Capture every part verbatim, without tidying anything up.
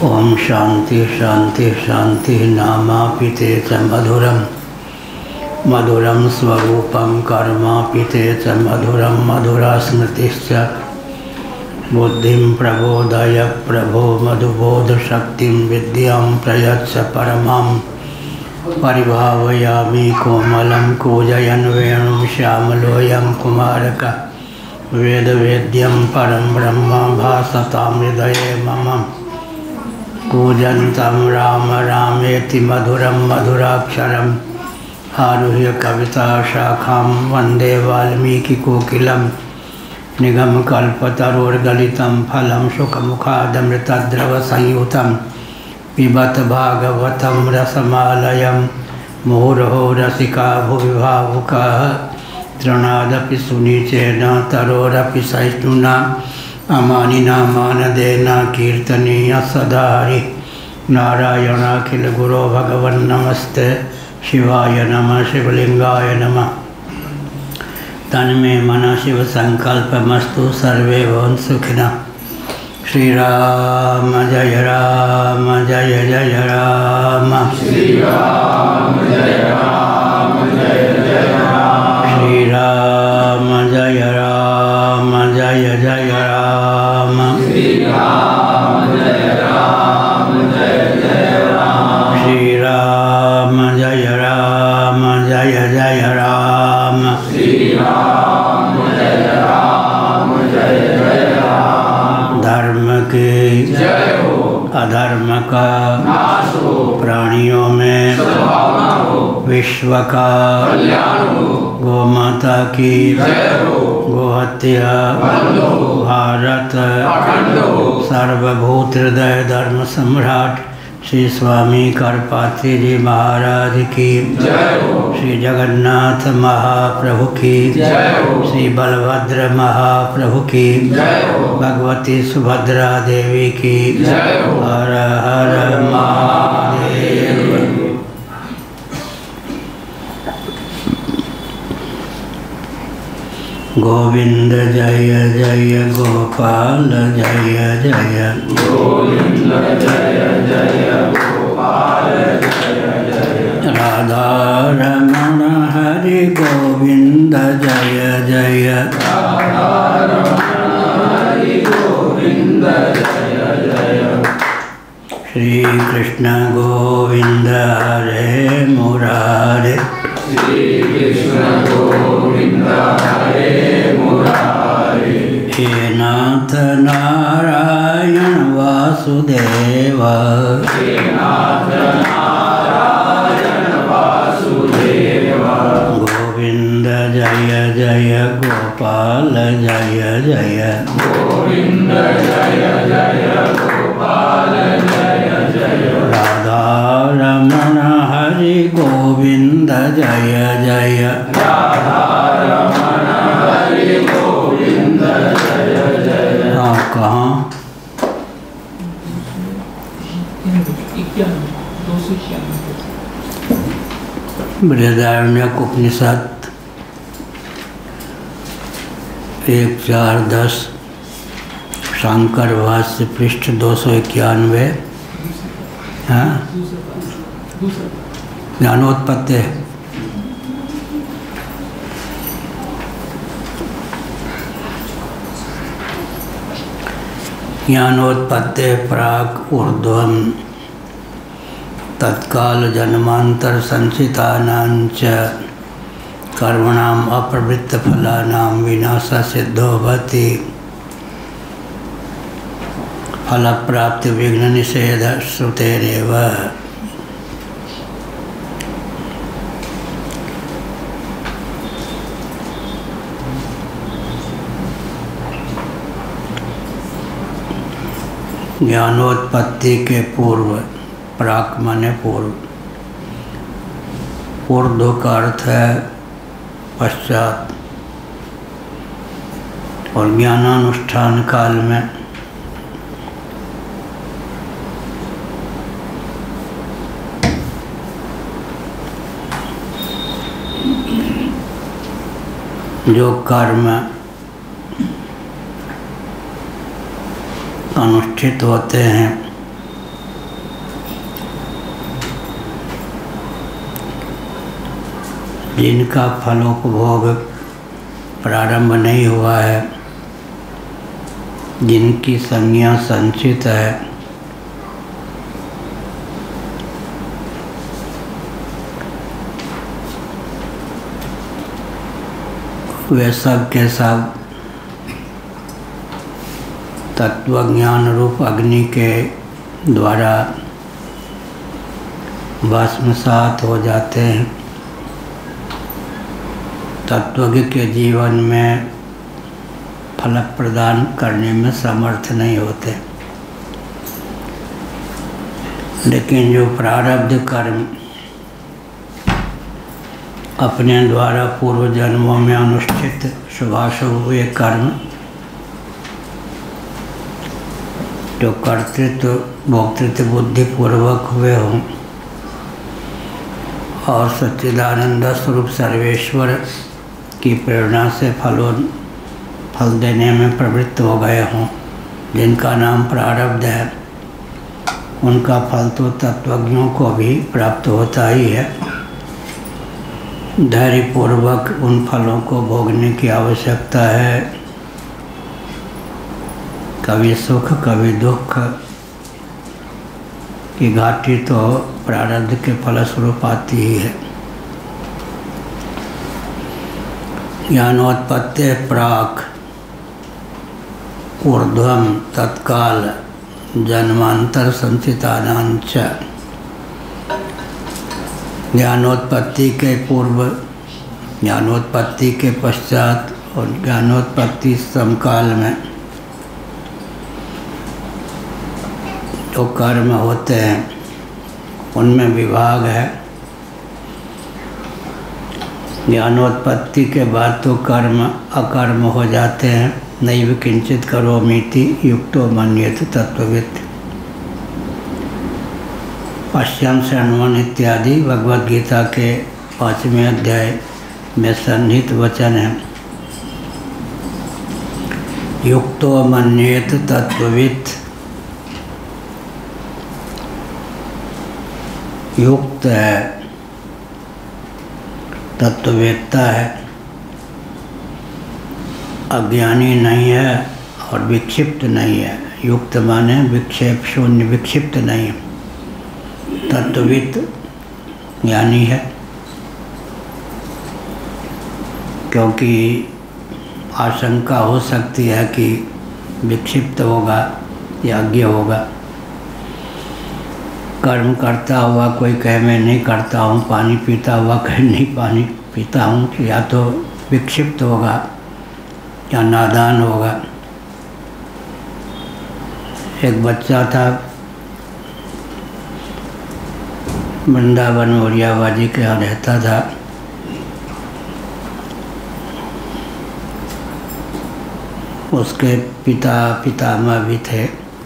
ओम शांति शांति शांति नामापिते च मधुरम मधुरम स्वरूपम कर्मापिते च मधुरम मधुरा स्मृतिश्च बुद्धिं प्रबोधय प्रभो मधुबोध शक्तिं विद्यां प्रयच्छ परमां परिभावयामि कोमलं कूजयन् वेणुं श्यामलोऽयं कुमारकः वेदवेद्यं परं ब्रह्म भासतां हृदये मम कूजन्तं राम रामेति मधुरं मधुराक्षरम् आरुह्य कविता शाखां वन्दे वाल्मीकिकोकिलं निगमकल्पतरोर्गलितं फलं शुकमुखादमृतद्रवसंयुतं पिबत भागवतं रसमालयं मुहुर्हो रसिका भुवि भावुकाः तृणादपि सुनिचेन तरोरपि सहिष्णुना अमानिना मानदेन कीर्तनीय सदा हरिः नारायणाखिल गुरो भगवन् नमस्ते शिवाय नमः शिवलिंगाय नमः। तन्मे मन शिव संकल्पमस्तु सर्वे भवन्तु सुखिनः। श्री राम जय राम जय जय राम श्री राम जय राम जय जय राम श्री राम जय राम जय जय राम श्री राम जय राम जय जय राम श्री राम जय राम जय जय राम श्री राम जय राम जय जय राम। धर्म के जय हो, अधर्म का नाश हो, प्राणियों में सद्भावना हो, विश्व का कल्याण हो, गौ माता की जय हो, गोहत्या बंद हो, भारत अखंड हो, सर्वभूत हृदय धर्म सम्राट श्री स्वामी करपात्री जी महाराज की जय हो, श्री जगन्नाथ महाप्रभु की जय हो, श्री बलभद्र महाप्रभु की जय हो, भगवती सुभद्रा देवी की जय हो। हर हर महादेव। गोविंद जय जय गोपाल जय जय गोविंद जय जय गोपाल जय जय राधा रमण हरि गोविंद जय जय राधा रमण हरि गोविंद जय जय श्री कृष्ण गोविंद हरे मुरारे श्री कृष्ण गोविंद हरे मुरारे। हे नाथ नारायण वासुदेव हे नाथ नारायण वासुदेव गोविंद जय जय गोपाल जय जय गोविंद जय जय गोपाल जय जय राधा रमण हरि गोविंद जय जय राधा रमण हरि गोविंद जय जय। हाँ कहाँ बृहदारण्यक उपनिषद एक चार दस शांकर भाष्य पृष्ठ दो सौ इक्यानवे। हाँ ज्ञानोत्पत्ति ज्ञानोत्पत्ति प्राक ऊर्ध्वं तत्काल जन्मांतर संचितानांच कर्मणाम अप्रवृत्त फलानाम विनाश सिद्धो भवति फल प्राप्ति विघ्न निषेध श्रुतेरेव। ज्ञानोत्पत्ति के पूर्व, प्राक माने पूर्व, ऊर्ध्व का अर्थ है पश्चात, और ज्ञानानुष्ठान काल में जो कर्म अनुष्ठित होते हैं जिनका फलोपभोग प्रारंभ नहीं हुआ है, जिनकी संज्ञा संचित है, वे सब के सब तत्वज्ञान रूप अग्नि के द्वारा भस्मसात हो जाते हैं। तत्वज्ञ के जीवन में फल प्रदान करने में समर्थ नहीं होते, लेकिन जो प्रारब्ध कर्म अपने द्वारा पूर्व जन्मों में अनुष्ठित शुभाशुभ हुए कर्म जो कर्तृत्व भोक्तृत्व बुद्धि पूर्वक हुए हों और सच्चिदानंद स्वरूप सर्वेश्वर की प्रेरणा से फलों फल देने में प्रवृत्त हो गए हों, जिनका नाम प्रारब्ध है, उनका फल तो तत्वज्ञों को भी प्राप्त होता ही है। धैर्यपूर्वक उन फलों को भोगने की आवश्यकता है। कभी सुख कभी दुख की घाटी तो प्रारब्ध के फलस्वरूप आती ही है। ज्ञानोत्पत्ति प्राक ऊर्ध्वम तत्काल जन्मांतर संचितानांच। ज्ञानोत्पत्ति के पूर्व, ज्ञानोत्पत्ति के पश्चात और ज्ञानोत्पत्ति समकाल में जो कर्म होते हैं उनमें विभाग है। ज्ञानोत्पत्ति के बाद तो कर्म अकर्म हो जाते हैं। नैव किंचित करोमीति युक्तो मन्येत तत्ववित्। पश्चिम शृण्वन् इत्यादि भगवद गीता के पाँचवें अध्याय में सन्निहित वचन है। युक्तो मन्येत तत्ववित्, युक्त है, तत्ववेत्ता है, अज्ञानी नहीं है और विक्षिप्त नहीं है। युक्त माने विक्षेप शून्य, विक्षिप्त नहीं है। तत्ववित् ज्ञानी है, क्योंकि आशंका हो सकती है कि विक्षिप्त होगा या अज्ञ होगा। कर्म करता हुआ कोई कहे मैं नहीं करता हूँ, पानी पीता हुआ कहे नहीं पानी पीता हूँ, या तो विक्षिप्त होगा या नादान होगा। एक बच्चा था वृंदावन मोरियाबाजी के यहाँ रहता था। उसके पिता पितामह भी थे।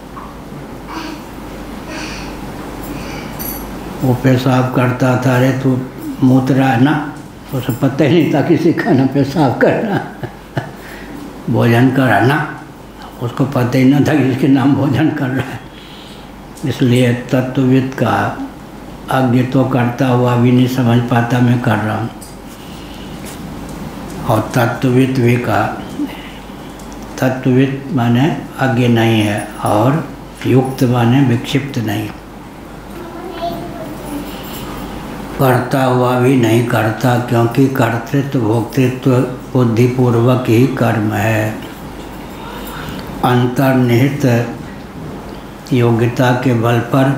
वो पेशाब करता था, अरे तू मूत्रा है ना, उसे पता ही नहीं था किसी का ना पेशाब करना भोजन करा ना, उसको पता ही ना था कि इसके नाम भोजन कर रहा है। इसलिए तत्वविद का आज्ञा तो करता हुआ भी नहीं समझ पाता मैं कर रहा हूँ। और तत्वविद भी का तत्वविद माने आज्ञा नहीं है और युक्त माने विक्षिप्त नहीं, करता हुआ भी नहीं करता, क्योंकि कर्तृत्व भोक्तृत्व बुद्धिपूर्वक ही कर्म है। अंतर्निहित योग्यता के बल पर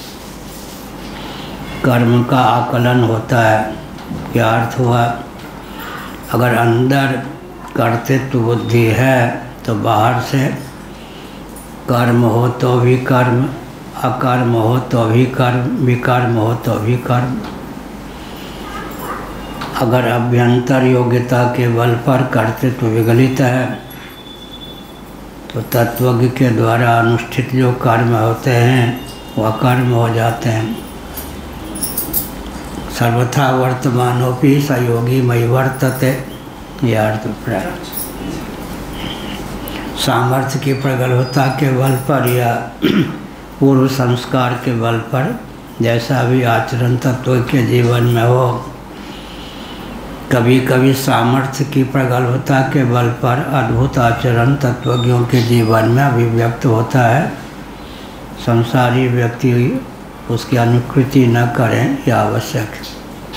कर्म का आकलन होता है। क्या अर्थ हुआ? अगर अंदर कर्तृत्व बुद्धि है तो बाहर से कर्म हो तो भी कर्म, अकर्म हो तो भी कर्म, विकर्म हो तो भी कर्म। अगर अभ्यंतर योग्यता के बल पर कर्तृत्व विगलित है तो तत्वज्ञ के द्वारा अनुष्ठित जो कर्म होते हैं वह कर्म हो जाते हैं। सर्वथा वर्तमानोपि सयोगी मयि वर्तते, यह अर्थ प्राय सामर्थ्य की प्रगल्भता के बल पर या पूर्व संस्कार के बल पर जैसा भी आचरण तत्व के जीवन में हो कभी कभी सामर्थ्य की प्रगल्भता के बल पर अद्भुत आचरण तत्वज्ञों के जीवन में अभिव्यक्त होता है। संसारी व्यक्ति उसकी अनुकृति न करें यह आवश्यक है।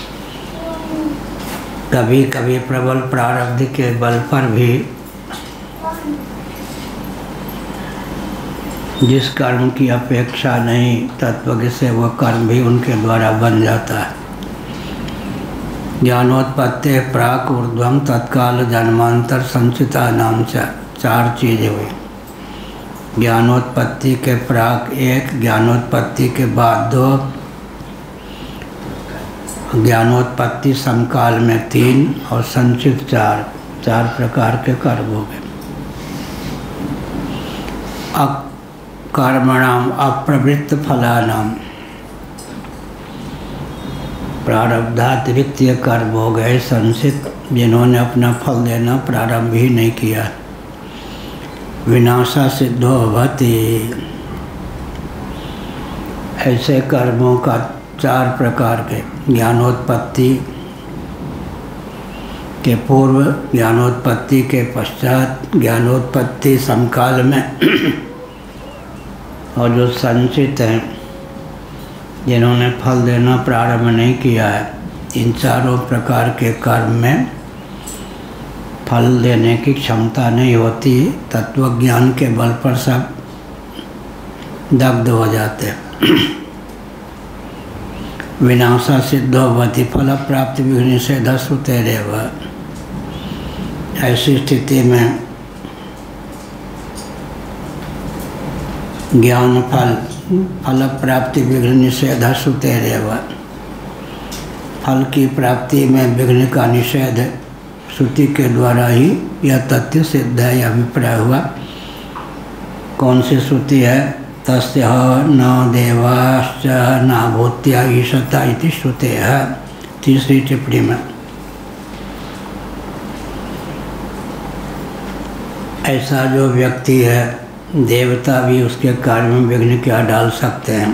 कभी कभी प्रबल प्रारब्ध के बल पर भी जिस कर्म की अपेक्षा नहीं तत्वज्ञ से वह कर्म भी उनके द्वारा बन जाता है। ज्ञानोत्पत्ति प्राक ऊर्ध्वम तत्काल जन्मांतर संचिता नाम से चार चीज़ें हुई। ज्ञानोत्पत्ति के प्राक एक, ज्ञानोत्पत्ति के बाद दो, ज्ञानोत्पत्ति समकाल में तीन और संचित चार चार प्रकार के कर्म हो गए। अकर्मणाम अप्रवृत्त फलानाम प्रारब्धातिरिक्त कर्म हो गए संचित, जिन्होंने अपना फल देना प्रारंभ ही नहीं किया। विनाशा सिद्धो भवति, ऐसे कर्मों का चार प्रकार के, ज्ञानोत्पत्ति के पूर्व, ज्ञानोत्पत्ति के पश्चात, ज्ञानोत्पत्ति समकाल में और जो संचित हैं जिन्होंने फल देना प्रारंभ नहीं किया है। इन चारों प्रकार के कर्म में फल देने की क्षमता नहीं होती। तत्वज्ञान के बल पर सब दग्ध हो जाते हैं। विनाशा सिद्धो भवति फल प्राप्ति विघ्न से धसुते रेव, ऐसी स्थिति में ज्ञान फल फल प्राप्ति विघ्न निषेध सुते रेव, फल की प्राप्ति में विघ्न का निषेध श्रुति के द्वारा ही यह तथ्य सिद्ध है। यह अभिप्राय हुआ। कौन सी श्रुति है? तस्य न देवाश्च न भूत्या ईशता इति श्रुते है, तीसरी टिप्पणी में। ऐसा जो व्यक्ति है, देवता भी उसके कार्य में विघ्न क्या डाल सकते हैं।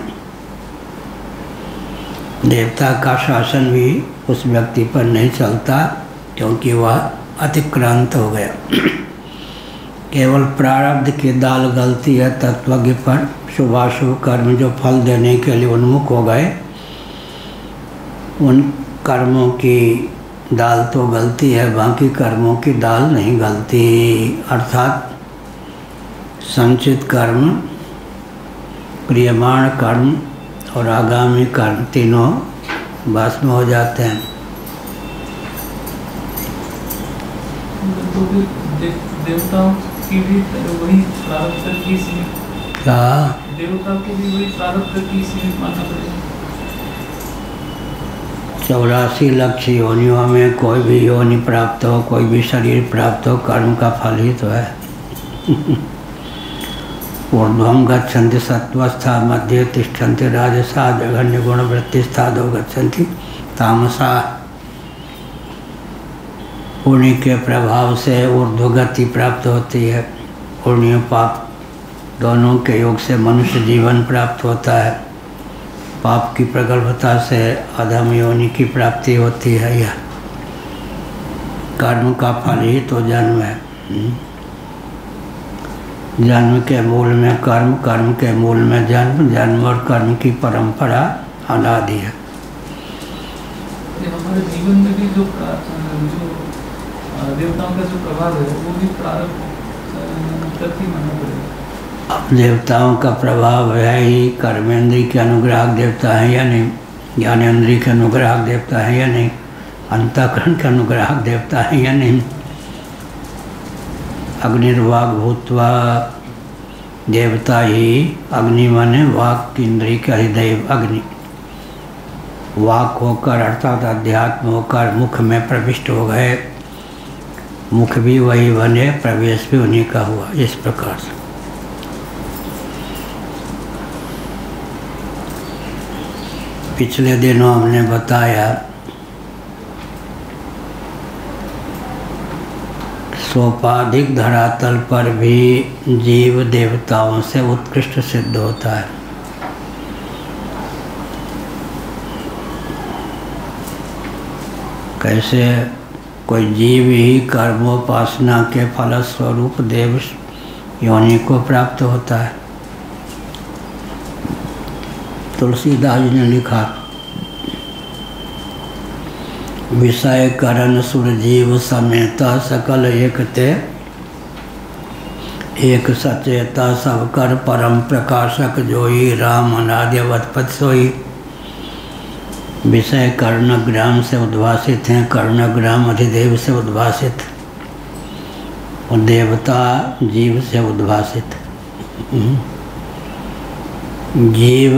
देवता का शासन भी उस व्यक्ति पर नहीं चलता, क्योंकि वह अतिक्रांत हो गया। केवल प्रारब्ध की दाल गलती है तत्वज्ञ पर। शुभाशुभ कर्म जो फल देने के लिए उन्मुख हो गए, उन कर्मों की दाल तो गलती है, बाकी कर्मों की दाल नहीं गलती। अर्थात संचित कर्म, क्रियमाण कर्म और आगामी कर्म तीनों भस्म हो जाते हैं। तो देवताओं की भी वही प्रारब्ध की सीमित, क्या देवता को भी वही प्रारब्ध की सीमित मानना पड़ेगा। चौरासी लक्ष योनियों में कोई भी योनि प्राप्त हो, कोई भी शरीर प्राप्त हो, कर्म का फल ही तो है। ऊर्ध्वं गच्छन्ति सत्वस्था, मध्ये तिष्ठन्ति राजसा, जघन्य गुण वृत्तिस्था, दो गच्छन्ति तामसा। पुण्य के प्रभाव से ऊर्ध्वगति प्राप्त होती है। पुण्य पाप दोनों के योग से मनुष्य जीवन प्राप्त होता है। पाप की प्रगल्भता से अधम योनि की प्राप्ति होती है। यह कर्म का फल ही तो जन्म है। जन्म के मूल में कर्म, कर्म के मूल में जन्म, जन्म और कर्म की परंपरा अनादि है। हमारे जीवन में भी जो जो देवताओं का जो प्रभाव है वो भी प्रारब्ध करके मानना पड़ेगा। अब देवताओं का प्रभाव है ही। कर्मेंद्री के अनुग्राहक देवता है या नहीं, ज्ञानेंद्री के अनुग्राहक देवता है या नहीं, अंतःकरण के अनुग्राहक देवता है या नहीं। अग्निर्वाग भूत्वा, देवता ही अग्नि माने वाक इंद्री का हृदय अग्नि। वाक होकर अर्थात अध्यात्म होकर मुख में प्रविष्ट हो गए, मुख भी वही बने, प्रवेश भी उन्हीं का हुआ। इस प्रकार से पिछले दिनों हमने बताया सोपाधिक धरातल पर भी जीव देवताओं से उत्कृष्ट सिद्ध होता है। कैसे? कोई जीव ही कर्मोपासना के फलस्वरूप देव योनि को प्राप्त होता है। तुलसीदास जी ने लिखा, विषय करण सुर जीव समेता सकल एकते, एक सचेता सब कर परम प्रकाशक जोई, राम अनादि अवधपत सोई। विषय कर्णग्राम से उद्भासित हैं, कर्णग्राम अधिदेव से उद्भासित और देवता जीव से उद्भासित। जीव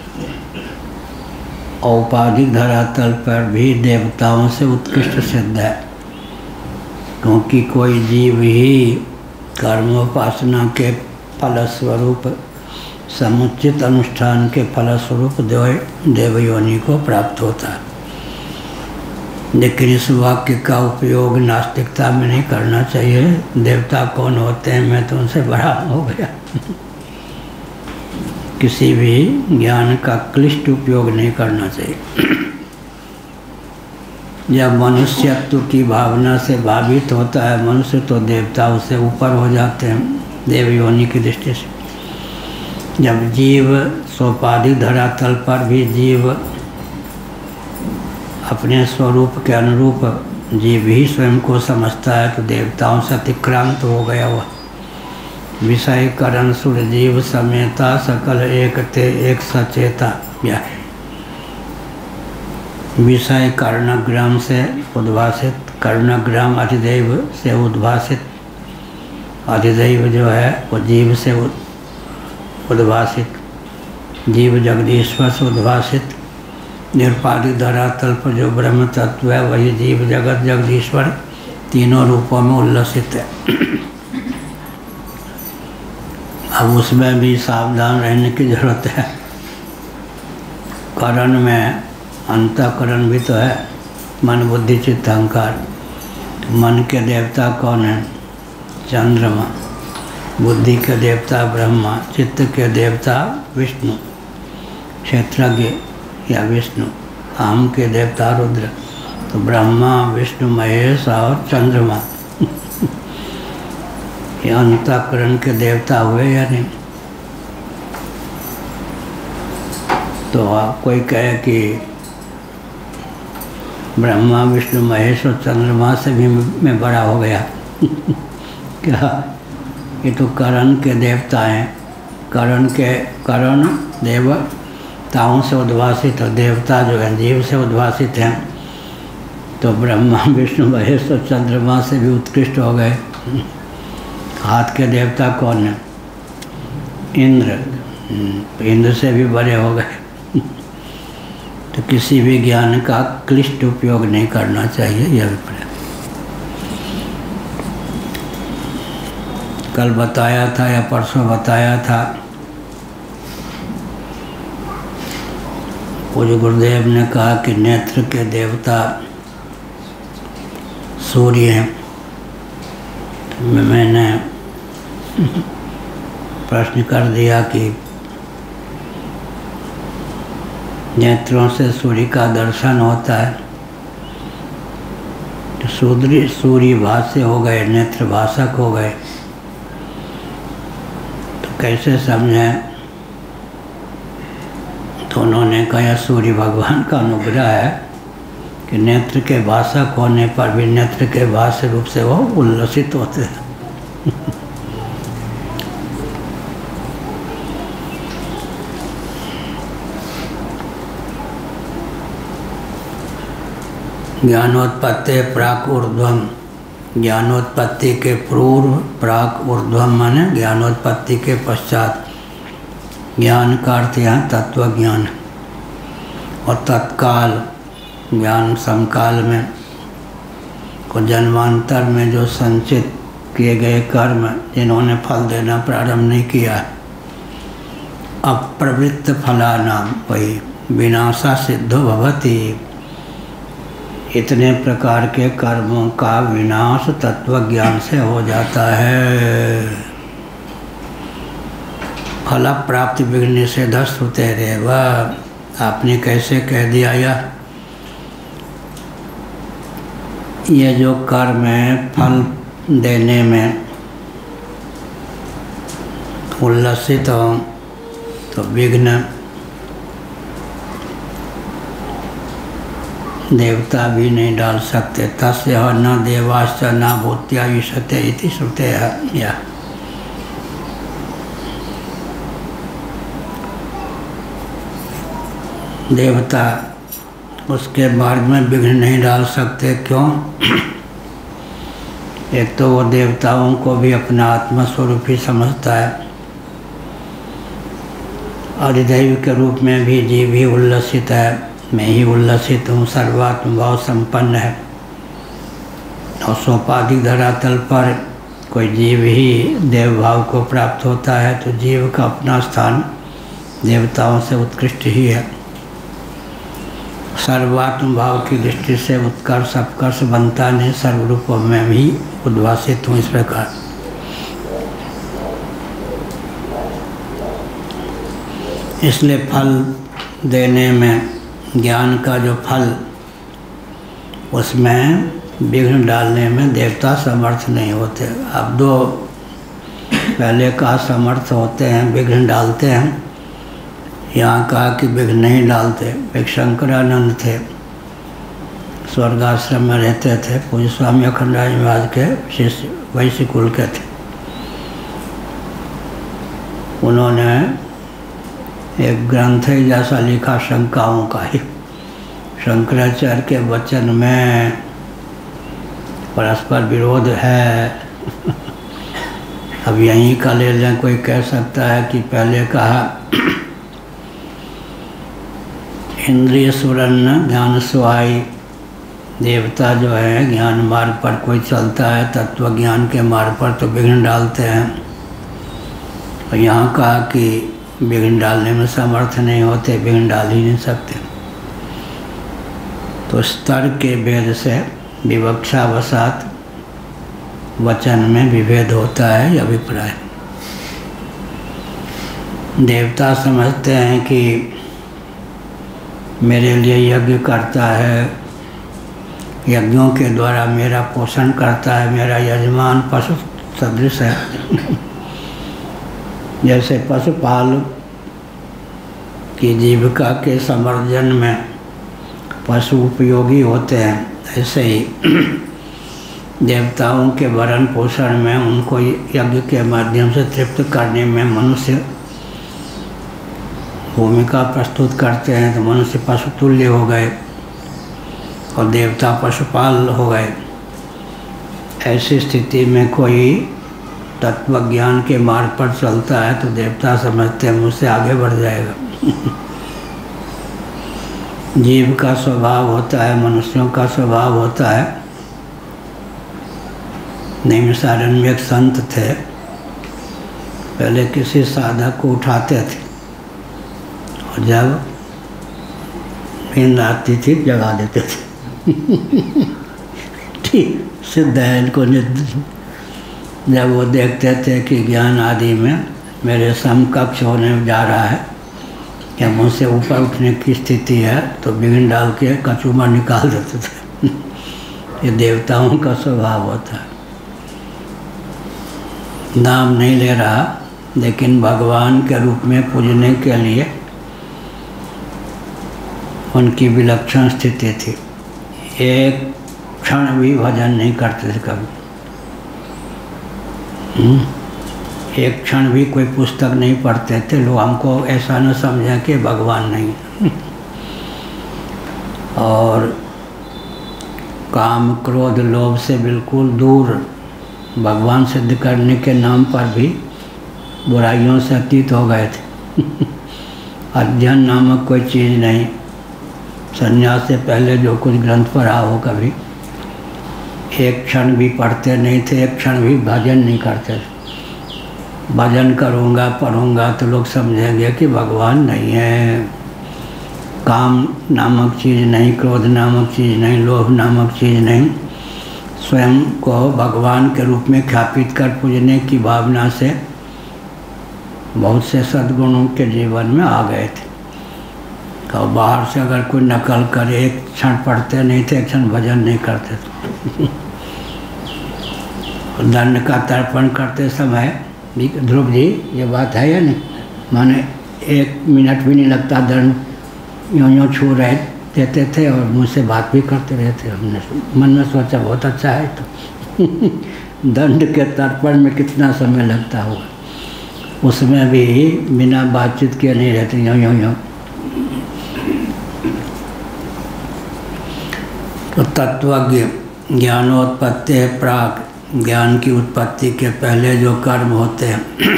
औपाधिक धरातल पर भी देवताओं से उत्कृष्ट सिद्ध है, क्योंकि कोई जीव ही कर्मोपासना के फलस्वरूप समुचित अनुष्ठान के फलस्वरूप देव देवयोनि को प्राप्त होता है। लेकिन इस वाक्य का उपयोग नास्तिकता में नहीं करना चाहिए। देवता कौन होते हैं, मैं तो उनसे बड़ा हो गया। किसी भी ज्ञान का क्लिष्ट उपयोग नहीं करना चाहिए। जब मनुष्यत्व की भावना से भावित होता है मनुष्य, तो देवताओं से ऊपर हो जाते हैं देवयोनि की दृष्टि से। जब जीव सोपाधिक धरातल पर भी जीव अपने स्वरूप के अनुरूप जीव ही स्वयं को समझता है, तो देवताओं से अतिक्रांत हो गया हुआ। विषय करण सुर जीव समेता सकल एक ते एक सचेता। यह विषय कर्णग्राम से उद्भासित, कर्णग्राम अधिदैव से उद्भासित। अधिदैव जो है वो जीव से उद्भासित, जीव जगदीश्वर से उद्भासित। निरुपाधिक धरातल पर जो ब्रह्म तत्व है वही जीव जगत जगदीश्वर तीनों रूपों में उल्लसित है। अब उसमें भी सावधान रहने की जरूरत है। करण में अंतःकरण भी तो है, मन बुद्धि चित्त अहंकार। मन के देवता कौन है? चंद्रमा। बुद्धि के देवता ब्रह्मा, चित्त के देवता विष्णु क्षेत्रज्ञ या विष्णु, अहम के देवता रुद्र। तो ब्रह्मा विष्णु महेश और चंद्रमा ये अंतःकरण के देवता हुए या नहीं? तो आप कोई कहे कि ब्रह्मा विष्णु महेश और चंद्रमा से भी मैं बड़ा हो गया क्या? ये तो करण के देवता हैं। करण के करण देवताओं से उद्भासित और देवता जो है जीव से उद्भासित हैं। तो ब्रह्मा विष्णु महेश और चंद्रमा से भी उत्कृष्ट हो गए। हाथ के देवता कौन है? इंद्र। इंद्र से भी बड़े हो गए। तो किसी भी ज्ञान का क्लिष्ट उपयोग नहीं करना चाहिए, यह अभिप्राय। कल बताया था या परसों बताया था, पूज्य गुरुदेव ने कहा कि नेत्र के देवता सूर्य हैं। तो मैंने प्रश्न कर दिया कि नेत्रों से सूर्य का दर्शन होता है, तो सूर्य सूर्य भाष्य हो गए, नेत्र भाषक हो गए। तो कैसे समझें? तो उन्होंने कहा सूर्य भगवान का अनुग्रह है कि नेत्र के भाषक होने पर भी नेत्र के भाष्य रूप से वो उल्लसित होते हैं। ज्ञानोत्पत्ति प्राक ऊर्ध्वम, ज्ञानोत्पत्ति के पूर्व, प्राक ऊर्ध्वम माने ज्ञानोत्पत्ति के पश्चात। ज्ञान का अर्थ यहाँ तत्व ज्ञान और तत्काल ज्ञान समकाल में को जन्मांतर में जो संचित किए गए कर्म जिन्होंने फल देना प्रारंभ नहीं किया, अप्रवृत्त फलानाम वही विनाशा सिद्धो भवति। इतने प्रकार के कर्मों का विनाश तत्व ज्ञान से हो जाता है। फल प्राप्ति विघ्न निषेध श्रुते रेव। आपने कैसे कह दिया? यह ये जो कर्म है फल देने में उल्लसित हो तो विघ्न देवता भी नहीं डाल सकते। तस्य न देवाश्च न भूत्या ईशते इति श्रुते या देवता उसके मार्ग में विघ्न नहीं डाल सकते। क्यों? एक तो वो देवताओं को भी अपना आत्मस्वरूप ही समझता है, अधिदैव के रूप में भी जीव ही उल्लसित है। मैं ही उल्लसित हूँ, सर्वात्म भाव संपन्न है। और सोपाधिक धरातल पर कोई जीव ही देव भाव को प्राप्त होता है, तो जीव का अपना स्थान देवताओं से उत्कृष्ट ही है। सर्वात्म भाव की दृष्टि से उत्कर्ष अपकर्ष बनता नहीं, सर्वरूपों में भी उद्भासित हूँ। इस प्रकार इसलिए फल देने में ज्ञान का जो फल, उसमें विघ्न डालने में देवता समर्थ नहीं होते। अब दो पहले का समर्थ होते हैं, विघ्न डालते हैं। यहाँ कहा कि विघ्न नहीं डालते। एक शंकरानंद थे, स्वर्गाश्रम में रहते थे, पूज्य स्वामी अखंडराज महाराज के शिष्य वैश्य कुल के थे। उन्होंने एक ग्रंथ ही जैसा लिखा शंकाओं का ही। शंकराचार्य के वचन में परस्पर विरोध है। अब यहीं का ले लें, कोई कह सकता है कि पहले कहा इंद्रिय सुरन्न ज्ञान सुहाई, देवता जो है ज्ञान मार्ग पर कोई चलता है, तत्व ज्ञान के मार्ग पर तो विघ्न डालते हैं। और यहाँ कहा कि विघ्न डालने में समर्थ नहीं होते, विघ्न डाल ही नहीं सकते। तो स्तर के भेद से विवक्षावसात वचन में विभेद होता है, यह अभिप्राय। देवता समझते हैं कि मेरे लिए यज्ञ करता है, यज्ञों के द्वारा मेरा पोषण करता है, मेरा यजमान पशु सदृश है। जैसे पशुपाल की जीविका के समर्जन में पशु उपयोगी होते हैं, ऐसे ही देवताओं के भरण पोषण में, उनको यज्ञ के माध्यम से तृप्त करने में मनुष्य भूमिका प्रस्तुत करते हैं। तो मनुष्य पशुतुल्य हो गए और देवता पशुपाल हो गए। ऐसी स्थिति में कोई तत्व ज्ञान के मार्ग पर चलता है तो देवता समझते हैं मुझसे आगे बढ़ जाएगा। जीव का स्वभाव होता है, मनुष्यों का स्वभाव होता है। नैमिषारण्य में एक संत थे, पहले किसी साधक को उठाते थे और जब नींद आती थी जगा देते थे। ठीक सिद्ध है इनको। जब वो देखते थे कि ज्ञान आदि में मेरे समकक्ष होने जा रहा है या मुझसे ऊपर उठने की स्थिति है, तो विघ्न डाल के कचूमर निकाल देते थे। ये देवताओं का स्वभाव होता है। नाम नहीं ले रहा, लेकिन भगवान के रूप में पूजने के लिए उनकी विलक्षण स्थिति थी। एक क्षण भी भजन नहीं करते थे कभी। एक क्षण भी कोई पुस्तक नहीं पढ़ते थे। लोग हमको ऐसा न समझें कि भगवान नहीं। और काम क्रोध लोभ से बिल्कुल दूर, भगवान सिद्ध करने के नाम पर भी बुराइयों से अतीत हो गए थे। अध्ययन नामक कोई चीज़ नहीं। संन्यास से पहले जो कुछ ग्रंथ पढ़ा हो, कभी एक क्षण भी पढ़ते नहीं थे, एक क्षण भी भजन नहीं करते थे। भजन करूँगा पढ़ूँगा तो लोग समझेंगे कि भगवान नहीं है। काम नामक चीज़ नहीं, क्रोध नामक चीज़ नहीं, लोभ नामक चीज़ नहीं। स्वयं को भगवान के रूप में ख्यापित कर पूजने की भावना से बहुत से सद्गुणों के जीवन में आ गए थे। और बाहर से अगर कोई नकल करे, एक क्षण पढ़ते नहीं थे, एक क्षण भजन नहीं करते थे। दंड का तर्पण करते समय भी ध्रुव जी ये बात है या नहीं, माने एक मिनट भी नहीं लगता, दंड यूँ यूँ छू रहे देते थे और मुझसे बात भी करते रहते। हमने मन में सोचा बहुत अच्छा है तो दंड के तर्पण में कितना समय लगता होगा, उसमें भी बिना बातचीत किए नहीं रहते, यूँ यूँ यूँ। तो तत्वज्ञ ज्ञानोत्पत्ति प्राक, ज्ञान की उत्पत्ति के पहले जो कर्म होते हैं,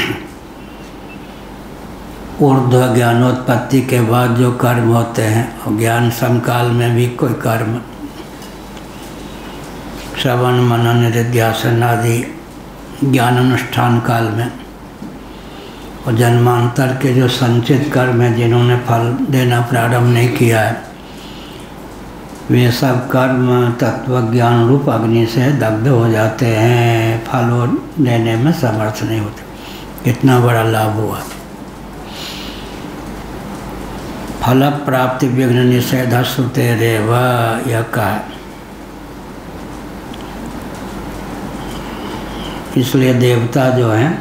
ऊर्ध्व ज्ञानोत्पत्ति के बाद जो कर्म होते हैं, और ज्ञान समकाल में भी कोई कर्म, श्रवण मनन निधिध्यासन आदि ज्ञान अनुष्ठान काल में, और जन्मांतर के जो संचित कर्म है जिन्होंने फल देना प्रारंभ नहीं किया है, वे सब कर्म तत्व ज्ञान रूप अग्नि से दग्ध हो जाते हैं, फल देने में समर्थ नहीं होते। कितना बड़ा लाभ हुआ। फल प्राप्ति विघ्न निषेध श्रुते रेव, यह कहा। इसलिए देवता जो हैं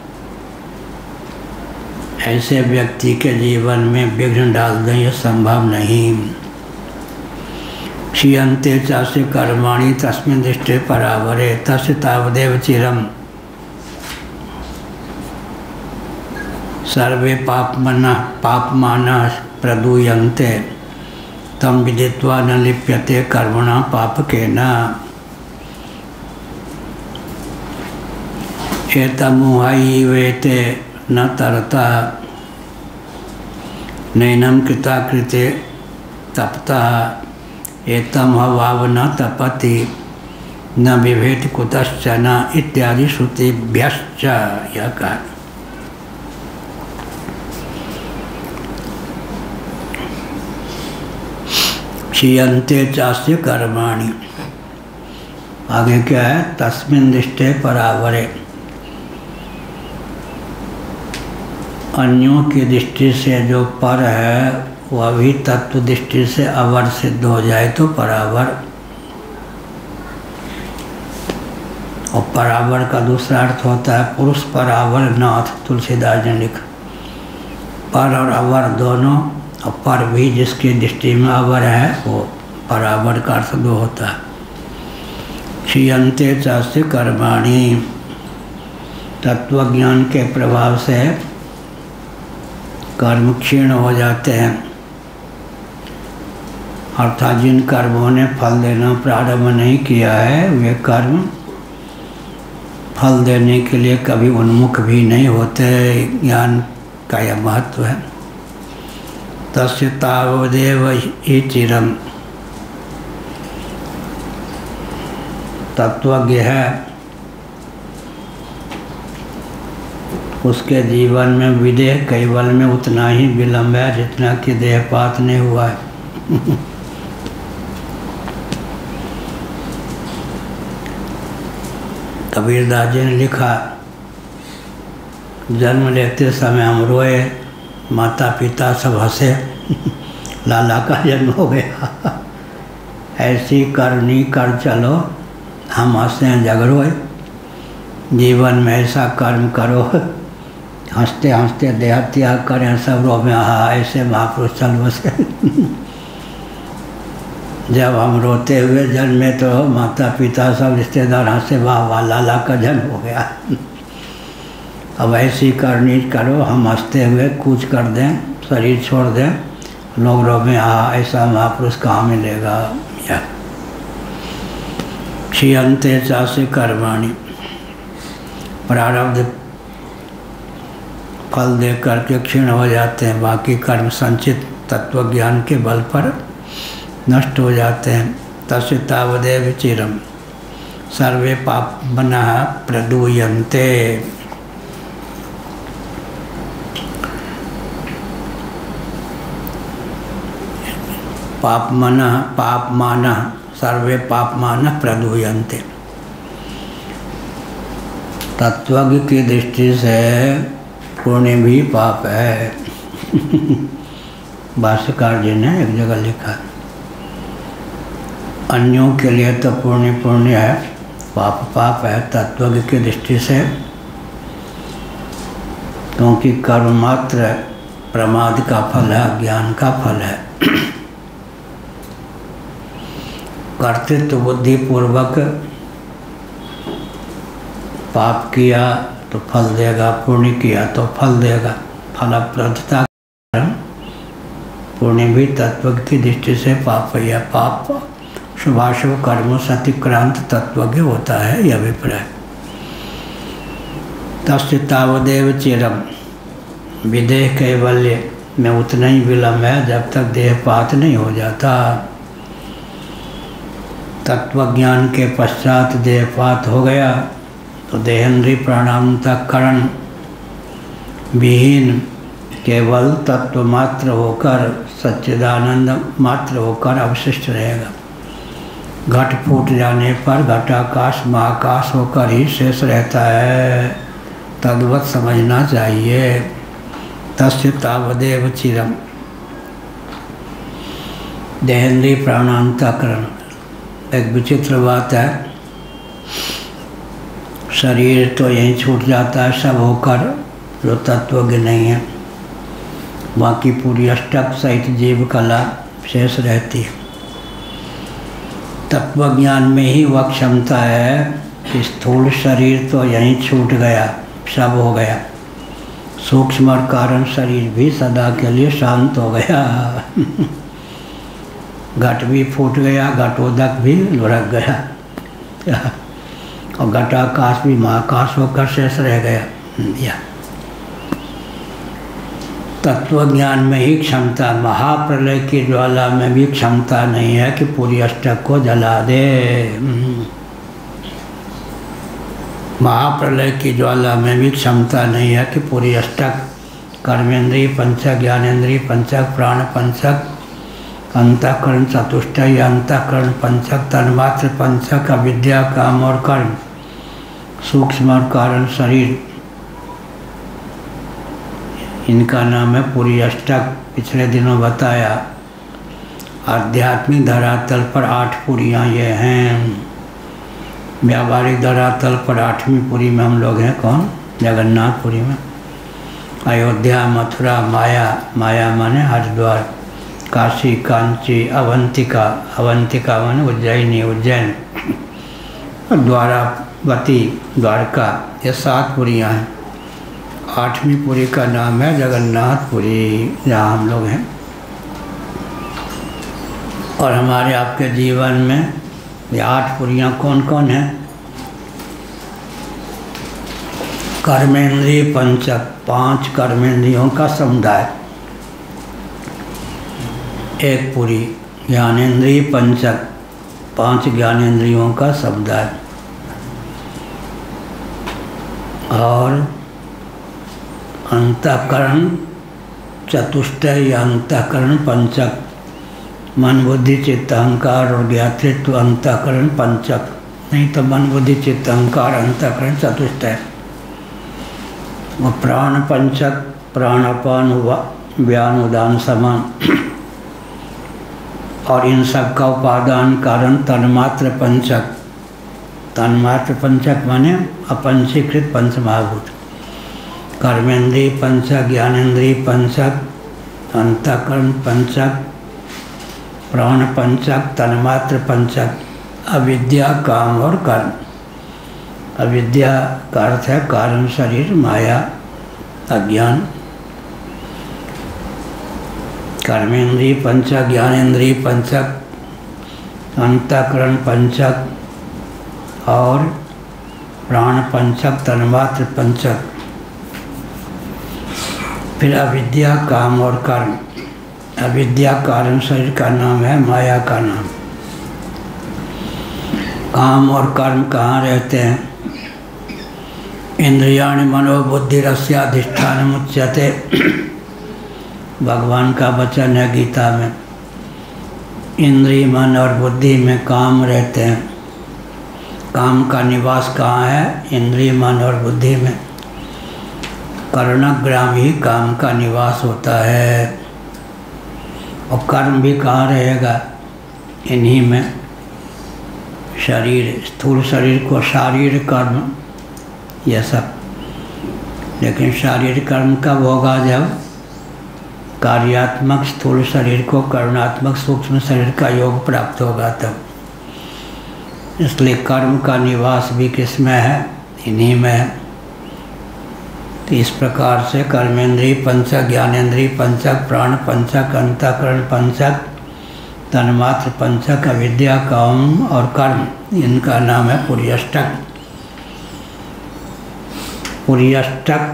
ऐसे व्यक्ति के जीवन में विघ्न डाल दें, यह संभव नहीं। क्षीयन्ते चास्य कर्माणि तस्मिन् दृष्टे परावरे तस्य तावदेव चिरम सर्वे पापमनः पापमानः प्रदूयन्ते तम विदित्वा न लिप्यते कर्मणा पापकेन। एतमुहायिवेते न तरता नैनं कृताकृते तपता एतम हवाव न तपति न विभेद कुतश्चन इत्यादि श्रुतिभ्यश्च, यह कहा। क्षीयन्ते चास्य कर्माणि, आगे क्या है, तस्मिन् दृष्टे परावरे, अन्यों की दृष्टि से जो पर है वह भी तत्व दृष्टि से अवर सिद्ध हो जाए तो परावर। और परावर का दूसरा अर्थ होता है पुरुष परावर नाथ, तुलसीदास ने लिखा। पर और अवर दोनों, और पर भी जिसकी दृष्टि में अवर है वो परावर का अर्थ दो होता है। क्षीयन्ते चास्य कर्माणि, तत्वज्ञान के प्रभाव से कर्म क्षीण हो जाते हैं, अर्थात जिन कर्मों ने फल देना प्रारंभ नहीं किया है वे कर्म फल देने के लिए कभी उन्मुख भी नहीं होते। ज्ञान का यह महत्व है। तस्य तावदेव ही चिरम, तत्वज्ञ है उसके जीवन में विदेह कैवल में उतना ही विलंब है जितना कि देहपात नहीं हुआ है। कबीरदास जी ने लिखा, जन्म लेते समय हम रोए, माता पिता सब हंसे, लाला का जन्म हो गया। ऐसी करनी कर चलो, हम हंसे जग रोए। जीवन में ऐसा कर्म करो, हंसते हंसते देह त्याग करें, सब रो में हाँ ऐसे महापुरुष चल बसे। जब हम रोते हुए जन्मे तो माता पिता सब रिश्तेदार हंसे, वाह वाह लाला का जन्म हो गया। अब ऐसी करनी करो, हम हंसते हुए कूच कर दें, शरीर छोड़ दें, लोग रो में हाँ ऐसा महापुरुष कहाँ मिलेगा। या क्षीयन्ते चास्य कर्माणि, प्रारब्ध फल दे करके क्षीण हो जाते हैं, बाकी कर्म संचित तत्वज्ञान के बल पर नष्ट हो जाते हैं। तस्य तावदेव चिरम सर्वे पापमनः प्रदूयन्ते, पापमनः पापमानः सर्वे पापमानः प्रदूयन्ते। तत्वज्ञ की दृष्टि से पुण्य भी पाप है। भाष्यकार जी ने एक जगह लिखा, अन्यों के लिए तो पुण्य पुण्य है, पाप पाप है तत्वज्ञ की दृष्टि से, क्योंकि कर्म मात्र प्रमाद का फल है, ज्ञान का फल है। कर्तृत्व बुद्धि पूर्वक पाप किया तो फल देगा, पुण्य किया तो फल देगा। फलप्रदता के कारण पुण्य भी तत्व की दृष्टि से पाप या पाप शुभाशुभ कर्मों से अतिक्रांत तत्वज्ञ होता है, यह अभिप्राय। तस्य तावदेव चिरम विदेह कैवल्य में उतना ही विलम्ब है जब तक देहपात नहीं हो जाता। तत्वज्ञान के पश्चात देहपात हो गया तो देहेंद्रीय प्राणांतकरण विहीन केवल तत्व मात्र होकर सच्चिदानंद मात्र होकर अवशिष्ट रहेगा। घट फूट जाने पर घटाकाश महाकाश होकर ही शेष रहता है, तद्वत समझना चाहिए। तस्य तावदेव चिरम देहेंद्रीय प्राणांतकरण। एक विचित्र बात है, शरीर तो यहीं छूट जाता है सब होकर, जो तत्वज्ञ नहीं है, बाकी पूरी अष्टक सहित जीव कला शेष रहती है। तत्वज्ञान में ही वह क्षमता है कि स्थूल शरीर तो यहीं छूट गया, सब हो गया, सूक्ष्म और कारण शरीर भी सदा के लिए शांत हो गया। घट भी फूट गया, घटोदक भी लुढ़क गया और घटाकाश भी महाकाश होकर शेष रह गया। या तत्वज्ञान में ही क्षमता, महाप्रलय की ज्वाला में भी क्षमता नहीं है कि पूरी अष्टक को जला दे। महाप्रलय की ज्वाला में भी क्षमता नहीं है कि पूरी अष्टक कर्मेंद्रीय पंचक, ज्ञानेंद्रीय पंचक, प्राण पंचक, अंतःकरण चतुष्टय, अंतःकरण पंचक, तन्मात्र पंचक, अविद्या काम और कर्म, सूक्ष्म और कारण शरीर, इनका नाम है पूरी अष्टक। पिछले दिनों बताया आध्यात्मिक धरातल पर आठ पुरियाँ ये हैं। व्यावहारिक धरातल पर आठवीं पुरी में हम लोग हैं, कौन? जगन्नाथपुरी में। अयोध्या, मथुरा, माया, माया माने हरिद्वार, काशी, कांची, अवंतिका, अवंतिका माने उज्जैनी, उज्जैन, द्वारावती, द्वारका, ये सात पुरियाँ हैं। आठवीं पुरी का नाम है जगन्नाथपुरी, जहाँ हम लोग हैं। और हमारे आपके जीवन में ये आठ पुरियाँ कौन कौन हैं? कर्मेंद्रिय पंचक, पांच कर्मेंद्रियों का समुदाय एक पुरी। ज्ञानेंद्रिय पंचक, पांच ज्ञानेंद्रियों का समुदाय। और अंतःकरण चतुष्टय, अंतःकरण पंचक, मन बुद्धि चित्त अहंकार और ज्ञातृत्व, अंतःकरण पंचक। नहीं तो मन बुद्धि चित्त अहंकार अंतःकरण चतुष्टय। वो प्राण पंचक, प्राण अपान व्यान उदान समान। और इन सब का उपादान कारण तन्मात्र पंचक। तन्मात्र पंचक माने अपंचीकृत पंच महाभूत। कर्मेंद्रिय पंचक, ज्ञानेंद्रिय पंचक, अंतःकरण पंचक, प्राण पंचक, तन्मात्र पंचक, अविद्या काम और कर्म। अविद्या का अर्थ है कारण शरीर, माया, अज्ञान। कर्मेंद्रिय पंचक, ज्ञानेंद्रिय पंचक, अंतःकरण पंचक और प्राण पंचक, तन्मात्र पंचक। फिर अविद्या काम और कर्म। अविद्या कारण शरीर का नाम है, माया का नाम। काम और कर्म कहाँ रहते हैं? इंद्रियाणि मनोबुद्धि रस्याधिष्ठान मुच्यते, भगवान का वचन है गीता में। इंद्रिय मन और बुद्धि में काम रहते हैं। काम का निवास कहाँ है? इंद्रिय मन और बुद्धि में। कर्णग्राम ही काम का निवास होता है। और कर्म भी कहाँ रहेगा? इन्हीं में। शरीर, स्थूल शरीर को शारीरिक कर्म यह सब। लेकिन शारीरिक कर्म कब होगा? जब कार्यात्मक स्थूल शरीर को करणात्मक सूक्ष्म शरीर का योग प्राप्त होगा तब। इसलिए कर्म का निवास भी किस में है? इन्हीं में है। तो इस प्रकार से कर्मेंद्रीय पंचक, ज्ञानेंद्रीय पंचक, प्राण पंचक, अंतःकरण पंचक, तन्मात्र पंचक, अविद्या, काम और कर्म, इनका नाम है पुर्यष्टक। पुर्यष्टक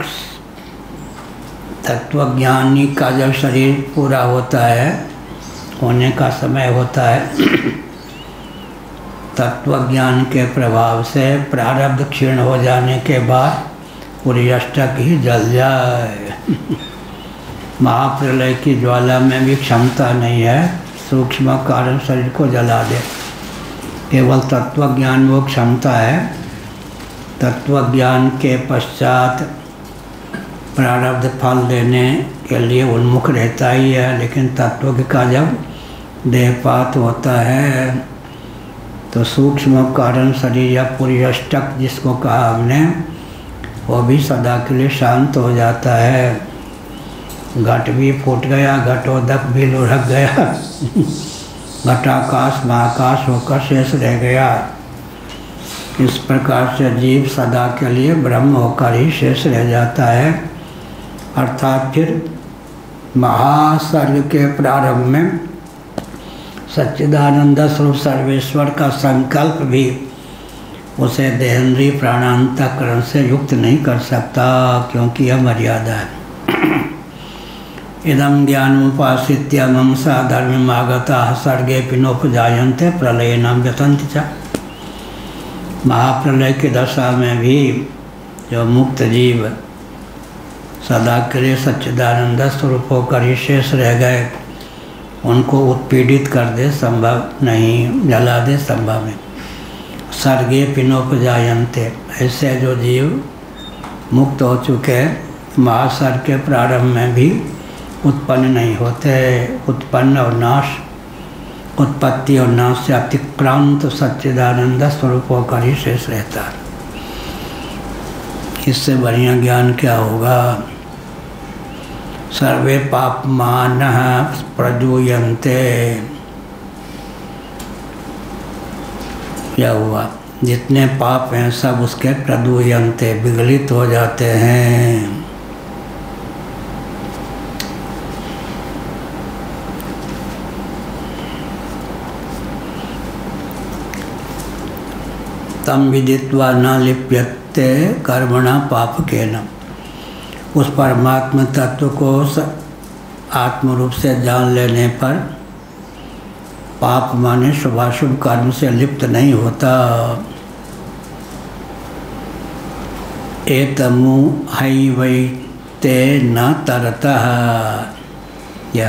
तत्वज्ञानी का जब शरीर पूरा होता है, होने का समय होता है, तत्वज्ञान के प्रभाव से प्रारब्ध क्षीण हो जाने के बाद पुर्यष्टक ही जल जाए। महाप्रलय की ज्वाला में भी क्षमता नहीं है सूक्ष्म कारण शरीर को जला दे। केवल तत्वज्ञान वो क्षमता है। तत्वज्ञान के पश्चात प्रारब्ध फल देने के लिए उन्मुख रहता ही है, लेकिन तत्व का जब देहपात होता है तो सूक्ष्म कारण शरीर या पुर्यष्टक जिसको कहा हमने, वो भी सदा के लिए शांत हो जाता है। घट भी फूट गया, घटोदक भी लुढ़क गया, घटाकाश महाकाश होकर शेष रह गया। इस प्रकार से जीव सदा के लिए ब्रह्म होकर ही शेष रह जाता है। अर्थात फिर महासर्ग के प्रारंभ में सच्चिदानंद स्वरूप सर्वेश्वर का संकल्प भी उसे देहेंद्रीय प्राणांतकरण से युक्त नहीं कर सकता, क्योंकि यह मर्यादा है। इदम ज्ञानमुपाश्रित्य मंसा धर्ममागता सर्गे पिनोपजायन्ते प्रलयेन व्यतन्ति च। महाप्रलय की दशा में भी जो मुक्त जीव सदा के लिए सच्चिदानंद स्वरूप होकर ही शेष रह गए, उनको उत्पीड़ित कर दे संभव नहीं, जला दे संभव नहीं। सर्गे पिनोपजायन्ते, ऐसे जो जीव मुक्त हो चुके महासर्ग के प्रारंभ में भी उत्पन्न नहीं होते। उत्पन्न और नाश, उत्पत्ति और नाश से अतिक्रांत सच्चिदानंद स्वरूप होकर ही शेष रहता है। इससे बढ़िया ज्ञान क्या होगा? सर्वे पापमानः प्रजूयन्ते, क्या हुआ? जितने पाप हैं सब उसके प्रदूयन्ते, विगलित हो जाते हैं। तम विदित्वा न लिप्यते कर्मणा पाप के न। उस परमात्म तत्व को आत्म रूप से जान लेने पर पाप माने शुभाशुभ कर्म से लिप्त नहीं होता। एतमु हैवैते न तरतः, या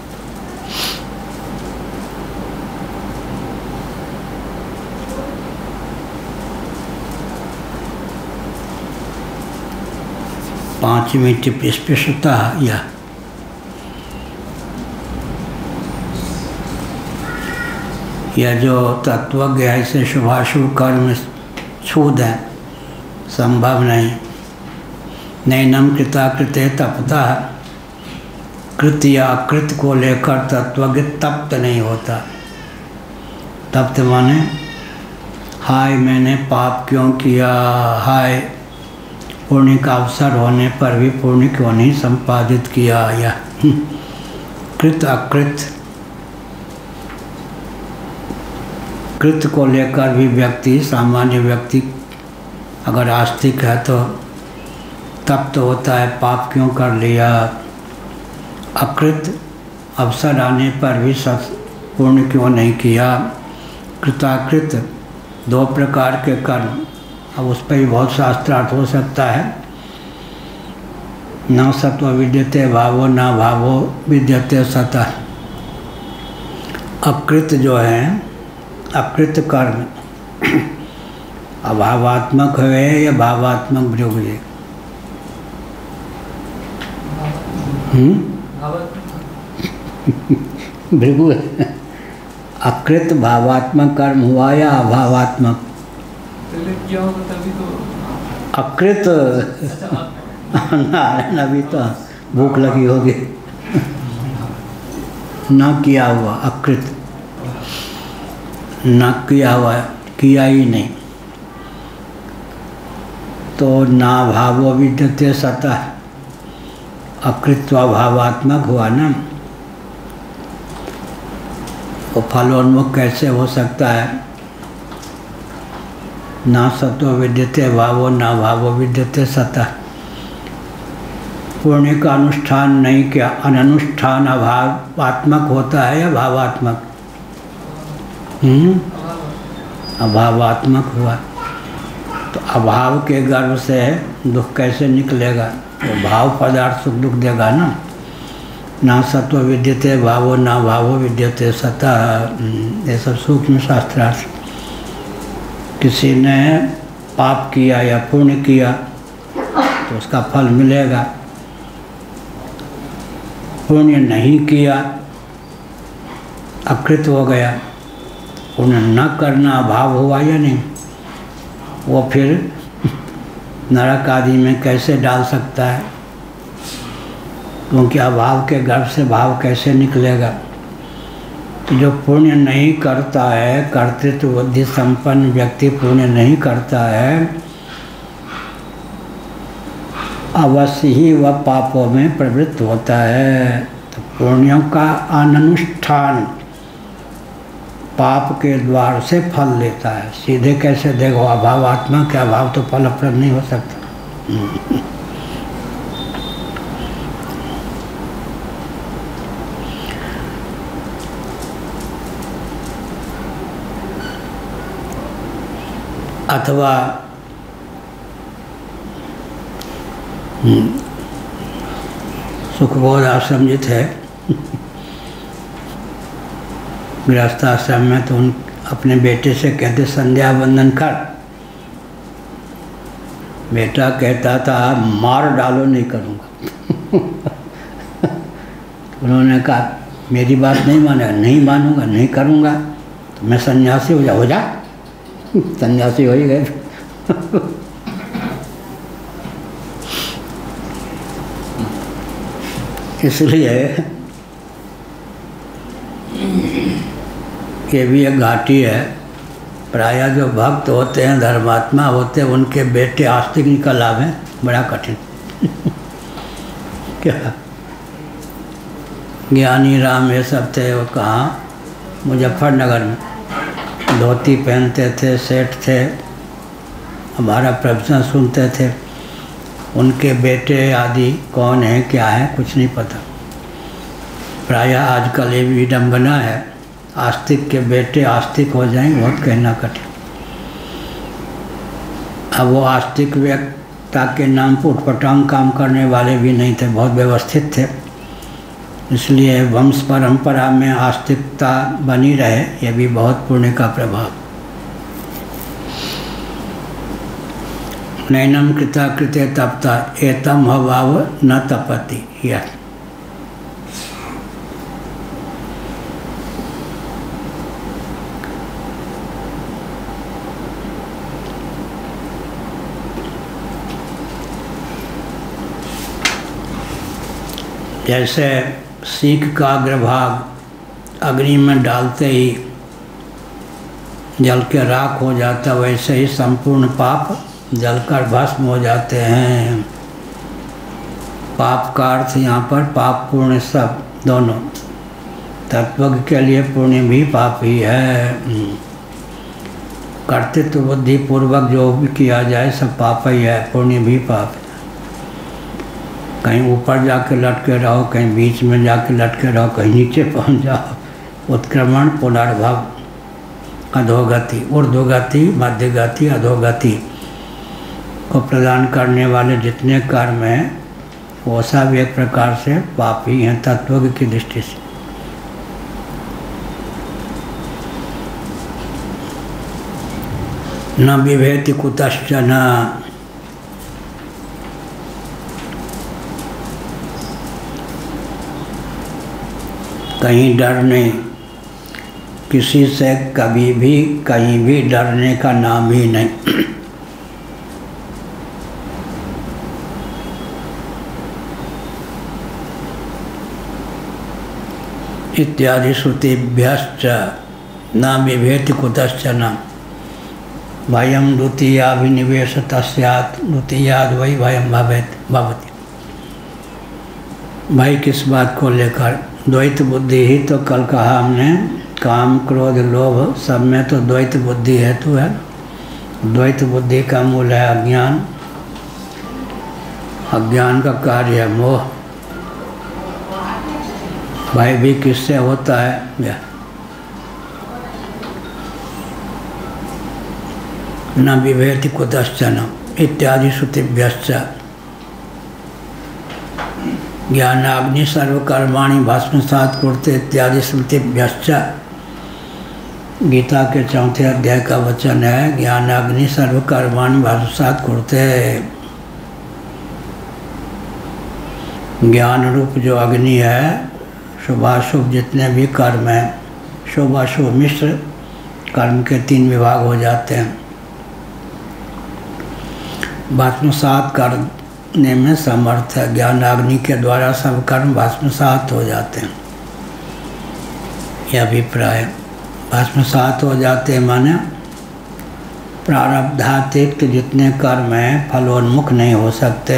पांचवी टिप स्पष्टता, या यह जो तत्वज्ञ है इसे शुभाशुभ कर्म छू दें संभव नहीं। नैनम कृताकृते तपता, कृत या अकृत को लेकर तत्वज्ञ तप्त नहीं होता। तप्त माने हाय मैंने पाप क्यों किया, हाय पुण्य का अवसर होने पर भी पुण्य क्यों नहीं संपादित किया, या कृत अकृत, कृत को लेकर भी व्यक्ति, सामान्य व्यक्ति अगर आस्तिक है तो तप्त होता है, पाप क्यों कर लिया। अकृत, अवसर आने पर भी सत पुण्य क्यों नहीं किया। कृताकृत, दो प्रकार के कर्म, अब उस पर भी बहुत शास्त्रार्थ हो सकता है। न सत्व विद्यते भावो न भावो विद्यते सतः। अकृत जो है, अकृत कर्म अभावात्मक है या भावात्मक भृगु? भृगु है। अकृत भावात्मक कर्म हुआ या अभावात्मक? पहले किया होगा तभी तो। अकृत नारायण अभी तो भूख लगी होगी। न किया हुआ अकृत, न किया हुआ, किया ही नहीं, तो ना भावो विद्यते सतः, अकृत्वा भावात्मक हुआ ना। तो फलोन्मुख कैसे हो सकता है? ना सतो विद्यते भावो ना भावो विद्यते सतः। पुण्य का अनुष्ठान नहीं किया, अनुष्ठान अभावात्मक होता है या भावात्मक? हम्म अभावात्मक हुआ। तो अभाव के गर्भ से दुख कैसे निकलेगा? तो भाव पदार्थ सुख दुख देगा ना। ना सत्व विद्यते भावो ना भावो विद्यते सतः। ये सब सूक्ष्म शास्त्रार्थ। किसी ने पाप किया या पुण्य किया तो उसका फल मिलेगा। पुण्य नहीं किया, अकृत हो गया, पुण्य न करना अभाव हुआ या नहीं? वो फिर नरक आदि में कैसे डाल सकता है? क्योंकि अभाव के गर्भ से भाव कैसे निकलेगा? तो जो पुण्य नहीं करता है, कर्तृत्व बुद्धि संपन्न व्यक्ति पुण्य नहीं करता है, अवश्य ही वह पापों में प्रवृत्त होता है। तो पुण्यों का अनुष्ठान पाप के द्वार से फल लेता है। सीधे कैसे देखो? अभावात्मक, क्या अभाव तो फलप्रद नहीं हो सकता। अथवा सुखबोध आश्रम जित है गृहस्थ आश्रम में, तो उन अपने बेटे से कहते संध्या वंदन कर। बेटा कहता था मार डालो नहीं करूँगा। उन्होंने कहा मेरी बात नहीं मानेगा, नहीं मानूंगा, नहीं करूँगा तो मैं सन्यासी हो जा। हो जा सन्यासी हो ही गए। इसलिए ये भी एक घाटी है। प्रायः जो भक्त होते हैं, धर्मात्मा होते हैं, उनके बेटे आस्तिक निकल आवे, बड़ा कठिन। क्या ज्ञानी राम ये सब थे, वो कहाँ? मुजफ्फरनगर में धोती पहनते थे, सेठ थे, हमारा प्रवचन सुनते थे। उनके बेटे आदि कौन है, क्या है, कुछ नहीं पता। प्रायः आजकल ये विडम्बना है, आस्तिक के बेटे आस्तिक हो जाएं, बहुत कहना कठिन। अब वो आस्तिक व्यक्ता के नाम पर उटपटांग काम करने वाले भी नहीं थे, बहुत व्यवस्थित थे। इसलिए वंश परंपरा में आस्तिकता बनी रहे, ये भी बहुत पुण्य का प्रभाव। नैनम कृता कृते तपता एतम हवाव न तपति। यह जैसे सीख का अग्रभाग अग्नि में डालते ही जल के राख हो जाता, वैसे ही संपूर्ण पाप जलकर भस्म हो जाते हैं। पाप का अर्थ यहाँ पर पाप पुण्य सब दोनों। तत्वज्ञ के लिए पुण्य भी पाप ही है। कर्तृत्व बुद्धि पूर्वक जो भी किया जाए सब पाप ही है, पुण्य भी पाप है। कहीं ऊपर जाके लटके रहो, कहीं बीच में जाके लटके रहो, कहीं नीचे पहुँच जाओ। उत्क्रमण, पुनर्भव, अधोगति, ऊर्ध्वगति, मध्यगति, अधोगति को प्रदान करने वाले जितने कर्म हैं वो सब एक प्रकार से पाप ही हैं तत्वज्ञ की दृष्टि से। न बिभेति कुतश्चन, कहीं डर नहीं। किसी से कभी भी कहीं भी डरने का नाम ही नहीं। इत्यादि श्रुतिभ्यश्च न बिभेति कुतश्चन भयं द्वितीयाभिनिवेशतः स्यात् द्वितीयाद् वै भयं भवेत् भवति। भय किस बात को लेकर? द्वैत बुद्धि ही तो कल कहा हमने, काम क्रोध लोभ सब में तो द्वैत बुद्धि हेतु है। द्वैत बुद्धि का मूल है अज्ञान। अज्ञान का कार्य है मोह। भय भी किससे होता है? न विभेति कुतश्चन इत्यादि श्रुतिभ्यश्च ज्ञानाग्नि सर्वकर्माणि भस्मसात् कुरुते इत्यादि श्रुतिभ्यश्च। गीता के चौथे अध्याय का वचन है, ज्ञानाग्नि सर्वकर्माणि भस्मसात् कुरुते। ज्ञान रूप जो अग्नि है, शुभाशुभ जितने भी कर्म हैं, शुभ अशुभ मिश्र कर्म के तीन विभाग हो जाते हैं। भस्मसात करने में समर्थ है। ज्ञानाग्नि के द्वारा सब कर्म भस्मसात हो जाते हैं, यह अभिप्राय। भस्मसात हो जाते हैं माने प्रारब्धातीत जितने कर्म हैं फलोन्मुख नहीं हो सकते।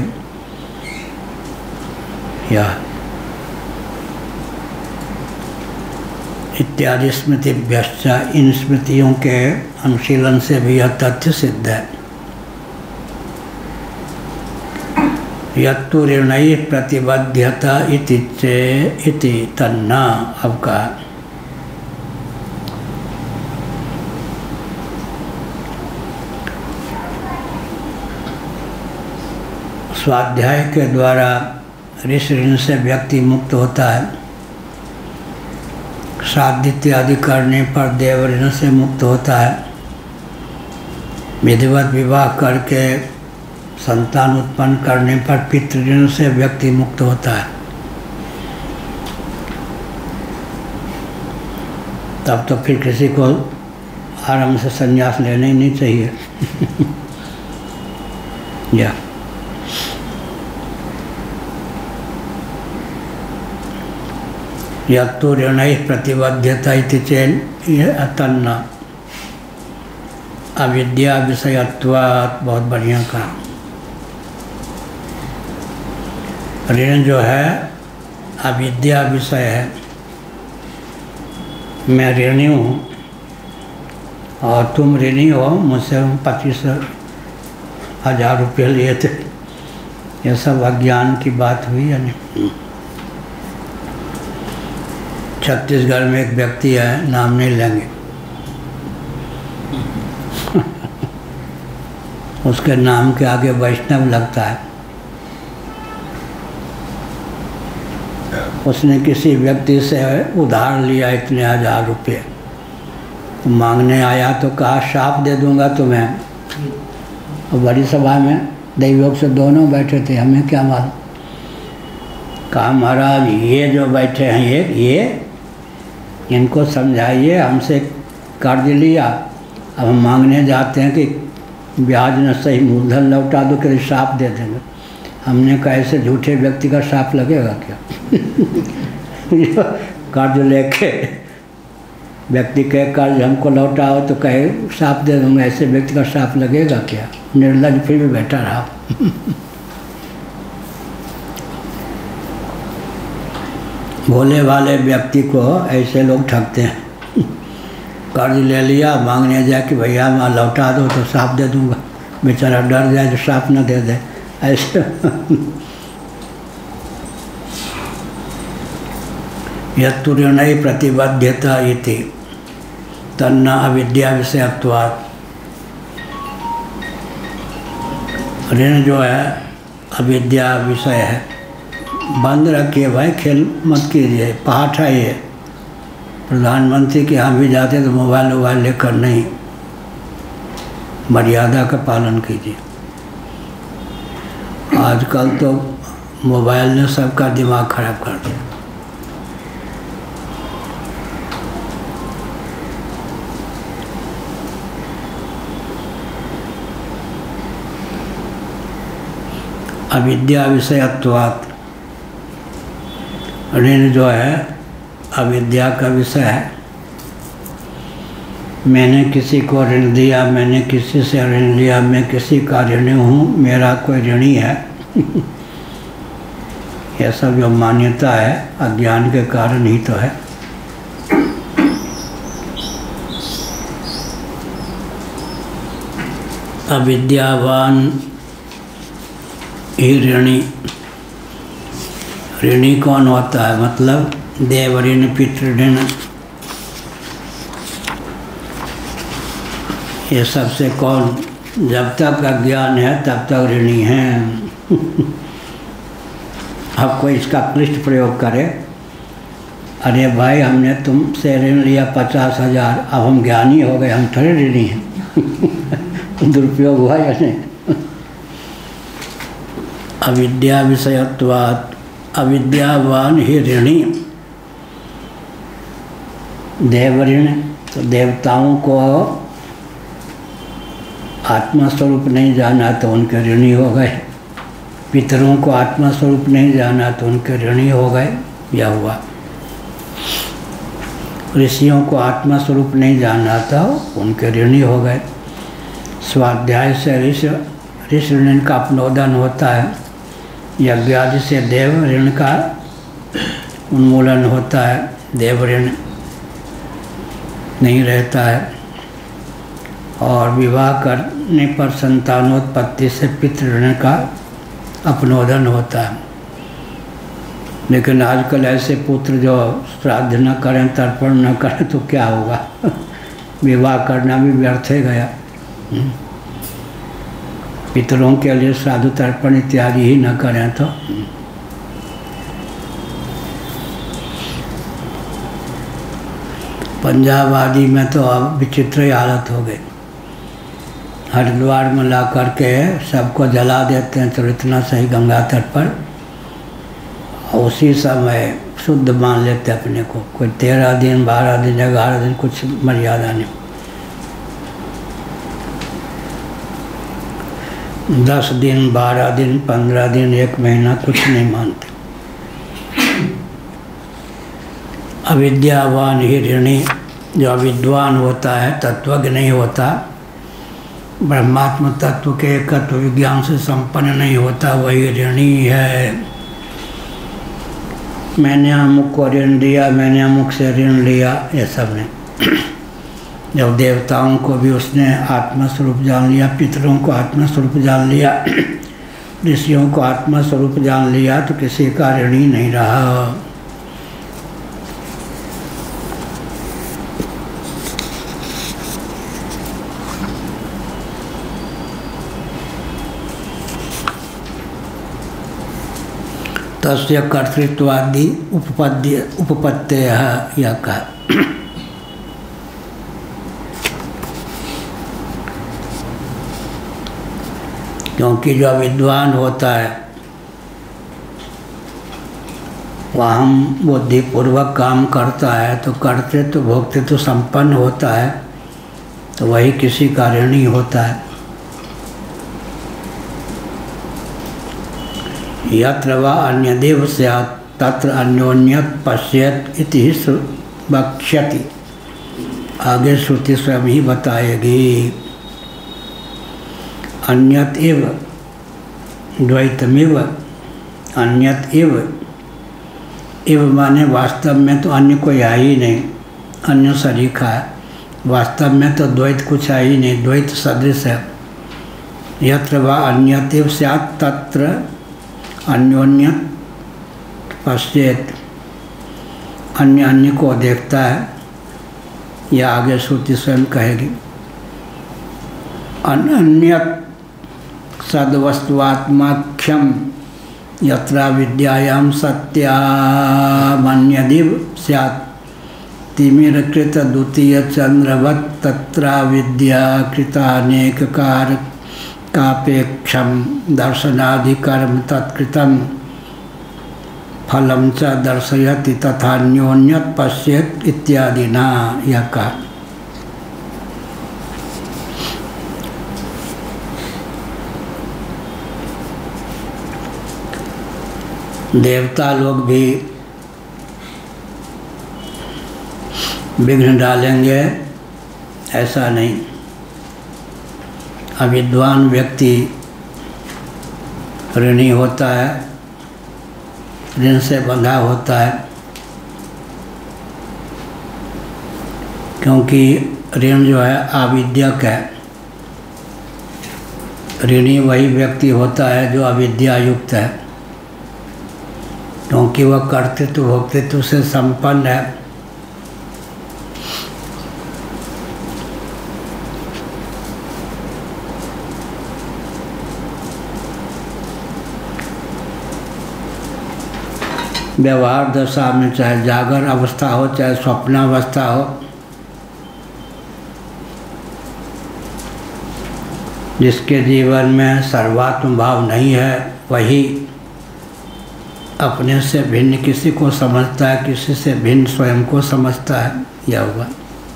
यह इत्यादि स्मृतिभ्यश्च, इन स्मृतियों के अनुशीलन से भी यह तथ्य सिद्ध है। यत्तु ऋणैः प्रतिबध्यता इति चे इति तन्ना। अब का स्वाध्याय के द्वारा ऋषि ऋण से व्यक्ति मुक्त होता है। श्राद्ध इत्यादि करने पर देव ऋण से मुक्त होता है। विधिवत विवाह करके संतान उत्पन्न करने पर पितृ ऋण से व्यक्ति मुक्त होता है। तब तो फिर किसी को आराम से संन्यास लेना ही नहीं चाहिए। या यत्तु ऋणैः प्रतिबद्धता इति चेत् तन्न अविद्या विषयत्वात्। बहुत बढ़िया कहा। ऋण जो है अविद्या विषय है। मैं ऋणी हूँ और तुम ऋणी हो, मुझसे पच्चीस हजार रुपये लिए थे। यह सब अज्ञान की बात हुई है नहीं। छत्तीसगढ़ में एक व्यक्ति है, नाम नहीं लेंगे, उसके नाम के आगे वैष्णव लगता है। उसने किसी व्यक्ति से उधार लिया इतने हजार रुपये, तो मांगने आया तो कहा शाप दे दूंगा तुम्हें। और बड़ी सभा में दैवयोग से दोनों बैठे थे, हमें क्या मालूम। कहा महाराज ये जो बैठे हैं ये ये इनको समझाइए, हमसे कर्ज लिया, अब हम मांगने जाते हैं कि ब्याज न सही मूलधन लौटा दो, कि श्राप दे देंगे। हमने कहा ऐसे झूठे व्यक्ति का श्राप लगेगा क्या? कर्ज लेके व्यक्ति कहे कर्ज हमको लौटाओ तो कहे श्राप दे दूँगा, ऐसे व्यक्ति का श्राप लगेगा क्या? निर्लज फिर भी बैठा रहा। भोले वाले व्यक्ति को ऐसे लोग ठगते हैं। कर्ज ले लिया, मांगने जाए कि भैया मैं लौटा दो तो श्राप दे दूंगा, बेचारा डर जाए तो श्राप न दे दे, ऐसे। यत्तु ऋणैः प्रतिबद्धता इति तन्न अविद्या विषयत्वात्। ऋण जो है अविद्या विषय है। बंद रखिए भाई, खेल मत कीजिए, पाठ है ये। प्रधानमंत्री के यहाँ भी जाते तो मोबाइल वोबाइल लेकर नहीं, मर्यादा का पालन कीजिए। आजकल तो मोबाइल ने सबका दिमाग खराब कर दिया। अविद्या विषयत्वात्, ऋण जो है अविद्या का विषय है। मैंने किसी को ऋण दिया, मैंने किसी से ऋण लिया, मैं किसी का ऋणी हूँ, मेरा कोई ऋणी है यह सब जो मान्यता है अज्ञान के कारण ही तो है। अविद्यावान ही ऋणी। ऋणी कौन होता है? मतलब देव ऋण, पितृ ऋण, ये सबसे कौन? जब तक अज्ञान है तब तक ऋणी हैं। अब कोई इसका क्लिष्ट प्रयोग करे, अरे भाई हमने तुमसे ऋण लिया पचास हजार, अब हम ज्ञानी हो गए, हम थोड़े ऋणी हैं। दुरुपयोग हुआ या नहीं? अविद्या विषयत्वात् अविद्यावान ही ऋणी। देव ऋण, तो देवताओं को आत्मा स्वरूप नहीं जाना तो उनके ऋणी हो गए, पितरों को आत्मा स्वरूप नहीं जाना तो उनके ऋणी हो गए, यह हुआ। ऋषियों को आत्मा स्वरूप नहीं जाना था, उनके ऋणी हो गए। स्वाध्याय से ऋषि ऋषि ऋण का अपनोदन होता है, यज्ञादि से देव ऋण का उन्मूलन होता है, देव ऋण नहीं रहता है। और विवाह करने पर संतानोत्पत्ति से पितृ ऋण का अपनोदन होता है। लेकिन आजकल ऐसे पुत्र जो श्राद्ध न करें, तर्पण न करें तो क्या होगा? विवाह करना भी व्यर्थ है गया। पितरों के लिए श्राद्ध तर्पण इत्यादि ही न करें तो। पंजाब आदि में तो अब विचित्र ही हालत हो गई। हरिद्वार में ला करके सबको जला देते हैं, तो इतना सही गंगा तट पर, उसी समय शुद्ध मान लेते अपने को। कोई तेरह दिन, बारह दिन, ग्यारह दिन कुछ मर्यादा नहीं। दस दिन, बारह दिन, पंद्रह दिन, एक महीना कुछ नहीं मानते। अविद्यावान ही ऋणी। जो अविद्वान होता है, तत्वज्ञ नहीं होता, ब्रह्मात्म तत्व के एकत्व विज्ञान से संपन्न नहीं होता, वही ऋणी है। मैंने अमुक को ऋण दिया, मैंने अमुक से ऋण लिया, ये सब नहीं। जब देवताओं को भी उसने आत्मा स्वरूप जान लिया, पितरों को आत्मा स्वरूप जान लिया, ऋषियों को आत्मा स्वरूप जान लिया, तो किसी का ऋणी नहीं रहा। तस्य कर्तृत्वादि उपपद्य उपपत्तेय यह कहा। क्योंकि जो विद्वान होता है वह हम बुद्धिपूर्वक काम करता है, तो कर्तृत्व भोक्तृत्व संपन्न होता है, तो वही किसी का ऋणी होता है। यत्र वा अन्यदेव स्यात् तत्र अन्योन्यत पश्येत् इति वक्ष्यति। आगे श्रुति स्वयं ही बताएगी। अन्यत एव द्वैतमेव, अन्यत एव, एव माने वास्तव में तो अन्य कोई है ही नहीं, अन्य सरीखा है। वास्तव में तो द्वैत कुछ है ही नहीं, द्वैत सदृश है। यत्र वा अन्यत एव स्यात् तत्र अन्योन्यत पश्येत्, अन्य अन्य को देखता है, यह आगे श्रुति स्वयं कहेगी। अन्यत सद्वस्तुआत्माख्यम यत्रा विद्यायां सत्यामन्यदिव स्यात् तिमिरकृत द्वितीय चंद्रवत् तत्रा विद्या कृतानेक कार कापेक्षम दर्शनाधिकर्म तत्कृतं फलं च दर्शयति तथान्योन्यत पश्येत् इत्यादि ना। यह कहा। देवता लोग भी विघ्न डालेंगे ऐसा नहीं। अविद्वान व्यक्ति ऋणी होता है, ऋण से बंधा होता है, क्योंकि ऋण जो है आविद्यक है। ऋणी वही व्यक्ति होता है जो अविद्या युक्त है, क्योंकि वह कर्तृत्व भोक्तृत्व से संपन्न है। व्यवहार दशा में चाहे जागर अवस्था हो चाहे स्वप्नावस्था हो, जिसके जीवन में सर्वात्म भाव नहीं है वही अपने से भिन्न किसी को समझता है, किसी से भिन्न स्वयं को समझता है। यह हुआ।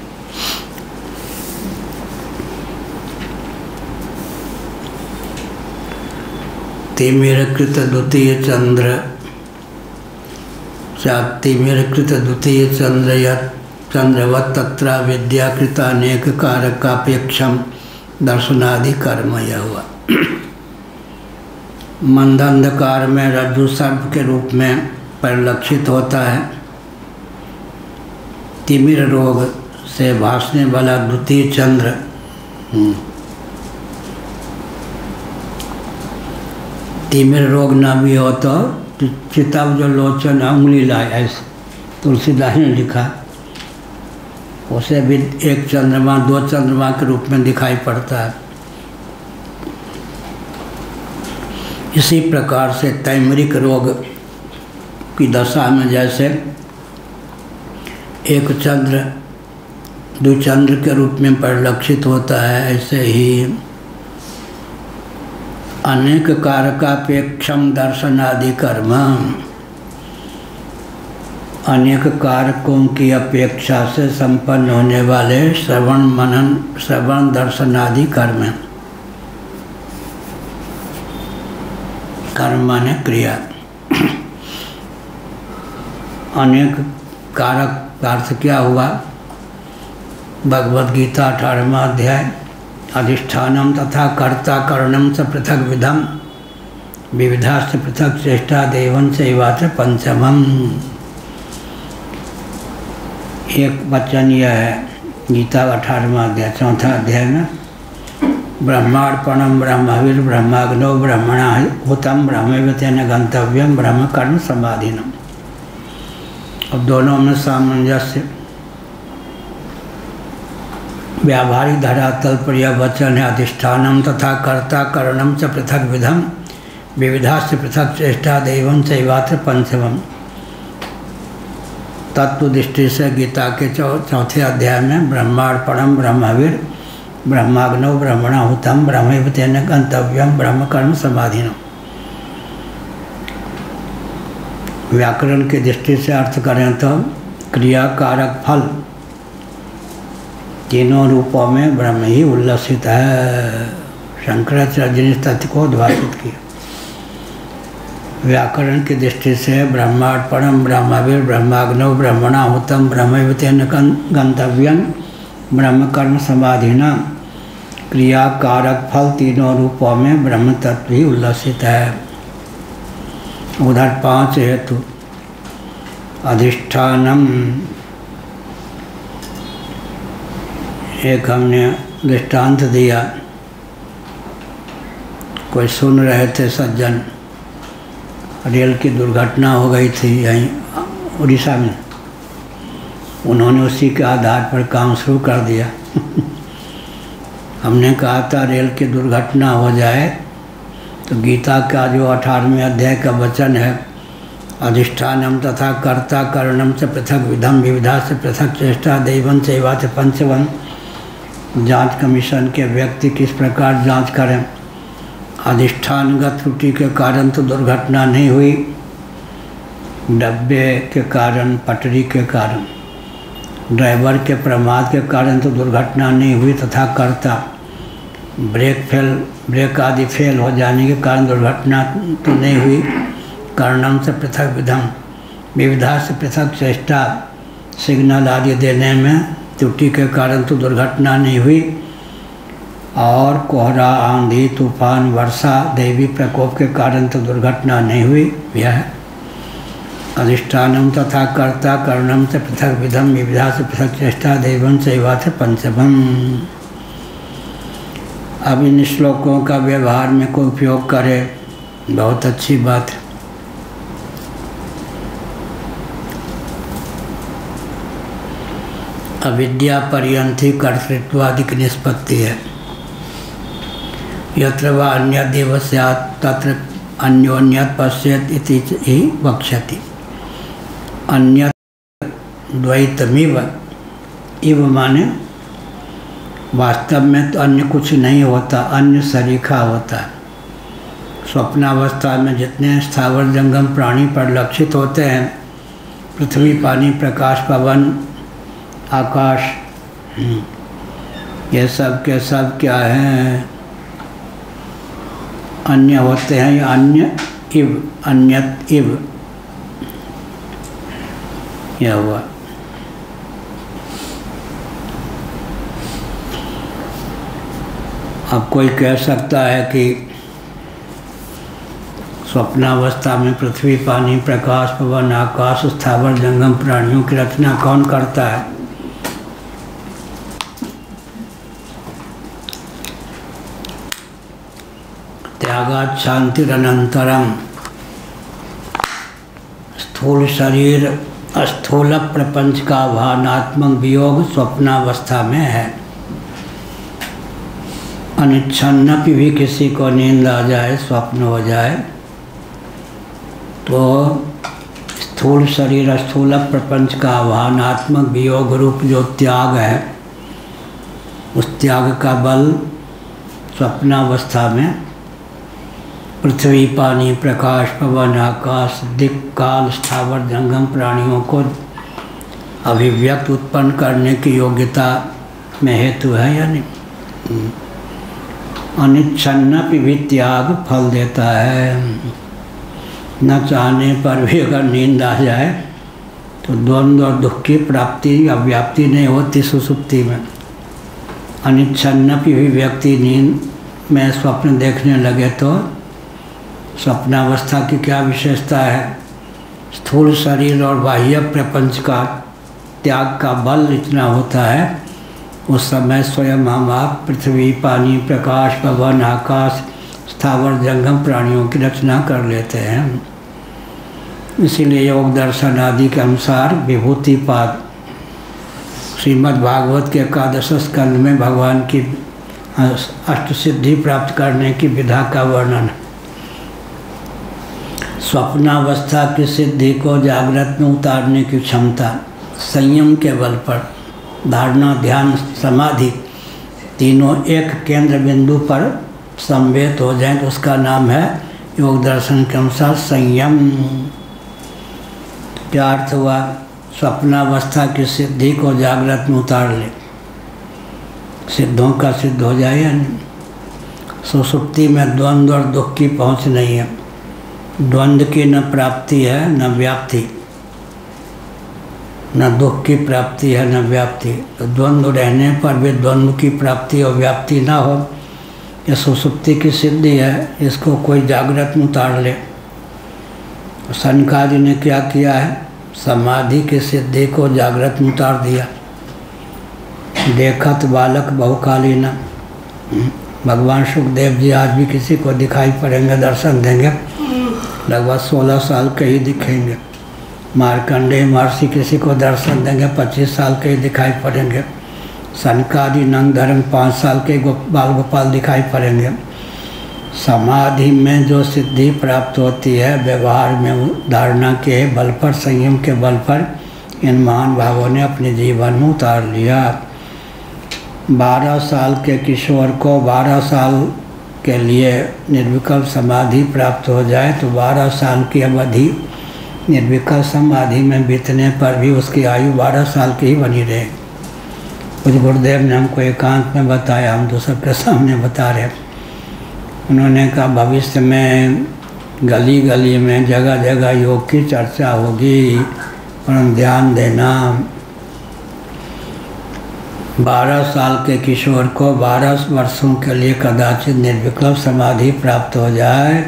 तिमिरकृत द्वितीय चंद्र तिमिरकृत द्वितीय चंद्र यत् चंद्रवत् तत्र विद्याकृत अनेक कारकापेक्षम दर्शनादि कर्म। यह हुआ। मंद अंधकार में रज्जु सर्प के रूप में परिलक्षित होता है। तिमिर रोग से भासने वाला द्वितीय चंद्र तिमिर रोग न भी हो तो चितव जो लोचन उंगली लाए, ऐसे तुलसीदास ने लिखा, उसे भी एक चंद्रमा दो चंद्रमा के रूप में दिखाई पड़ता है। इसी प्रकार से तैमरिक रोग की दशा में जैसे एक चंद्र द्विचंद्र के रूप में परिलक्षित होता है, ऐसे ही अनेक कारकापेक्षम दर्शनादि कर्म, अनेक कारकों की अपेक्षा से संपन्न होने वाले श्रवण मनन श्रवण दर्शनादि कर्म। कर्म माने क्रिया। अनेक कारक का अर्थ क्या हुआ? भगवद गीता अठारहवां अध्याय, अधिष्ठानम तथा कर्ता करणम से पृथक विधम विविधा से पृथक चेष्टा देवन चैवाच पंचमम। एक वचन यह है गीता अठारहवां अध्याय चौथा अध्याय में, ब्रह्मार्पणम ब्रह्मवीर ब्रह्माग्नो ब्रह्मणा हुतम ब्रह्मवितेन गंतव्यम ब्रह्म कर्म समाधिनम। अब दोनों में सामंजस्य। व्यावहारिक धरातल पर यह वचन है, अधिष्ठानम तथा कर्ता करणम च पृथक विधम विविधा से पृथक चेष्टा दैवं चैवात्र पंचमम। तत्व दृष्टि से गीता के चौ चौथे अध्याय में ब्रह्मार्पणम ब्रह्मवीर ब्रह्माग्नो ब्रह्मणा हुतम ब्रह्मवितेन गंतव्यम ब्रह्म कर्म समाधिनम। व्याकरण की दृष्टि से अर्थ करें तो क्रिया कारक फल तीनों रूपों में ब्रह्म ही उल्लसित है। शंकराचार्य जी ने तथ्य को उद्भाषित किया। व्याकरण की दृष्टि से ब्रह्मार्पणम ब्रह्मवीर ब्रह्माग्नो ब्रह्मणा हुतम ब्रह्मवितेन गंतव्यम ब्रह्म कर्म समाधिना। क्रिया कारक फल तीनों रूपों में ब्रह्म तत्व ही उल्लसित है। उधर पांच हेतु, अधिष्ठानम एक हमने दृष्टांत दिया। कोई सुन रहे थे सज्जन, रेल की दुर्घटना हो गई थी यहीं उड़ीसा में, उन्होंने उसी के आधार पर काम शुरू कर दिया। हमने कहा था रेल की दुर्घटना हो जाए तो गीता का जो अठारहवें अध्याय का वचन है, अधिष्ठानम तथा कर्ता करणम से पृथक विधम विविधा से पृथक चेष्टा दैवन चैवाच पंचवन। जांच कमीशन के व्यक्ति किस प्रकार जांच करें? अधिष्ठानगत त्रुटि के कारण तो दुर्घटना नहीं हुई, डब्बे के कारण, पटरी के कारण, ड्राइवर के प्रमाद के कारण तो दुर्घटना नहीं हुई, तथा कर्ता ब्रेक फेल ब्रेक आदि फेल हो जाने के कारण दुर्घटना तो नहीं हुई। कर्णम से पृथक विधम, विविधा से पृथक चेष्टा, सिग्नल आदि देने में त्रुटि के कारण तो दुर्घटना नहीं हुई, और कोहरा, आंधी, तूफान, वर्षा, दैवी प्रकोप के कारण तो दुर्घटना नहीं हुई। यह अधिष्ठानम तथा कर्ता कर्णम से पृथक विधम, विविधा से पृथक चेष्टा, दैवम सेवा से पंचमम। अब इन श्लोकों का व्यवहार में कोई उपयोग करे, बहुत अच्छी बात है। अविद्या पर्यंती कर्तृत्वादि की निष्पत्ति है। यत्र वा अन्यदेव स्यात् तत्र अन्योन्यत् पश्येत् इति ही वक्ष्यति। अन्यत् द्वैतमिव, इव माने वास्तव में तो अन्य कुछ नहीं होता, अन्य सरीखा होता है। स्वप्नावस्था में जितने स्थावर जंगम प्राणी परिलक्षित होते हैं, पृथ्वी, पानी, प्रकाश, पवन, आकाश, ये सब के सब क्या हैं? अन्य होते हैं या अन्य इव, अन्यत इव, यह हुआ। अब कोई कह सकता है कि स्वप्नावस्था में पृथ्वी, पानी, प्रकाश, पवन, आकाश, स्थावर जंगम प्राणियों की रचना कौन करता है? त्यागात् शांतिरनंतरम स्थूल शरीर स्थूल प्रपंच का भावनात्मक वियोग स्वप्नावस्था में है। अनिच्छन्नपि भी किसी को नींद आ जाए, स्वप्न हो जाए, तो स्थूल शरीर स्थूल प्रपंच का भावनात्मक वियोग रूप जो त्याग है, उस त्याग का बल स्वप्नावस्था में पृथ्वी, पानी, प्रकाश, पवन, आकाश, दिक्, काल, स्थावर जंगम प्राणियों को अभिव्यक्त उत्पन्न करने की योग्यता में हेतु है या नहीं? अनिच्छन्नपि भी त्याग फल देता है। न चाहने पर भी अगर नींद आ जाए तो द्वंद्व और दुख की प्राप्ति या व्याप्ति नहीं होती सुसुप्ति में। अनिच्छन्नपि भी व्यक्ति नींद में स्वप्न देखने लगे तो स्वप्नावस्था की क्या विशेषता है? स्थूल शरीर और बाह्य प्रपंच का त्याग का बल इतना होता है, उस समय स्वयं हम आप पृथ्वी, पानी, प्रकाश, पवन, आकाश, स्थावर जंगम प्राणियों की रचना कर लेते हैं। इसीलिए योग दर्शन आदि के अनुसार विभूतिपाद श्रीमद् भागवत के एकादश स्कंद में भगवान की अष्ट सिद्धि प्राप्त करने की विधा का वर्णन। स्वप्नावस्था की सिद्धि को जागृत में उतारने की क्षमता संयम के बल पर, धारणा, ध्यान, समाधि तीनों एक केंद्र बिंदु पर समवेत हो जाए तो उसका नाम है योग दर्शन के अनुसार संयम। क्या अर्थ हुआ? स्वप्नावस्था की सिद्धि को जागृत में उतार ले, सिद्धों का सिद्ध हो जाए या नहीं। सुसुप्ति में द्वंद्व और दुख की पहुँच नहीं है, द्वंद्व की न प्राप्ति है न व्याप्ति, न दुख की प्राप्ति है न व्याप्ति। तो द्वंद्व रहने पर भी द्वंद्व की प्राप्ति और व्याप्ति ना हो, यह सुसुप्ति की सिद्धि है। इसको कोई जागृत में उतार ले। सनकादि ने क्या किया है? समाधि की सिद्धि को जागृत में उतार दिया। देखत बालक बहुकालीन, भगवान सुखदेव जी आज भी किसी को दिखाई पड़ेंगे, दर्शन देंगे, लगभग सोलह साल के ही दिखेंगे। मार्कंडेय महर्षि किसी को दर्शन देंगे, पच्चीस साल के ही दिखाई पड़ेंगे। सनकादि नंग धर्म पाँच साल के गो, बाल गोपाल दिखाई पड़ेंगे। समाधि में जो सिद्धि प्राप्त होती है, व्यवहार में धारणा के बल पर, संयम के बल पर इन महान भावों ने अपने जीवन में उतार लिया। बारह साल के किशोर को बारह साल के लिए निर्विकल्प समाधि प्राप्त हो जाए तो बारह साल की अवधि निर्विकल्प समाधि में बीतने पर भी उसकी आयु बारह साल की ही बनी रहे। कुछ गुरुदेव ने हमको एकांत में बताया, हम तो सबके सामने बता रहे। उन्होंने कहा भविष्य में गली गली में जगह जगह योग की चर्चा होगी, पर ध्यान देना बारह साल के किशोर को बारह वर्षों के लिए कदाचित निर्विकल्प समाधि प्राप्त हो जाए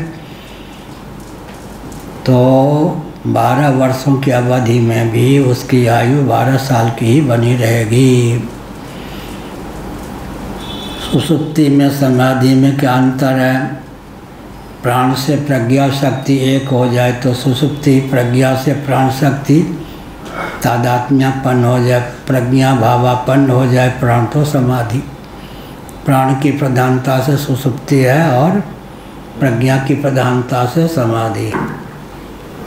तो बारह वर्षों की अवधि में भी उसकी आयु बारह साल की ही बनी रहेगी। सुसुप्ति में समाधि में क्या अंतर है? प्राण से प्रज्ञा शक्ति एक हो जाए तो सुसुप्ति, प्रज्ञा से प्राण शक्ति तादात्म्यपन्न हो जाए, प्रज्ञा भावापन्न हो जाए प्राण तो समाधि। प्राण की प्रधानता से सुसुप्ति है और प्रज्ञा की प्रधानता से समाधि।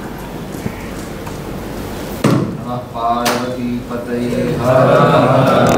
पार्वती पतये हर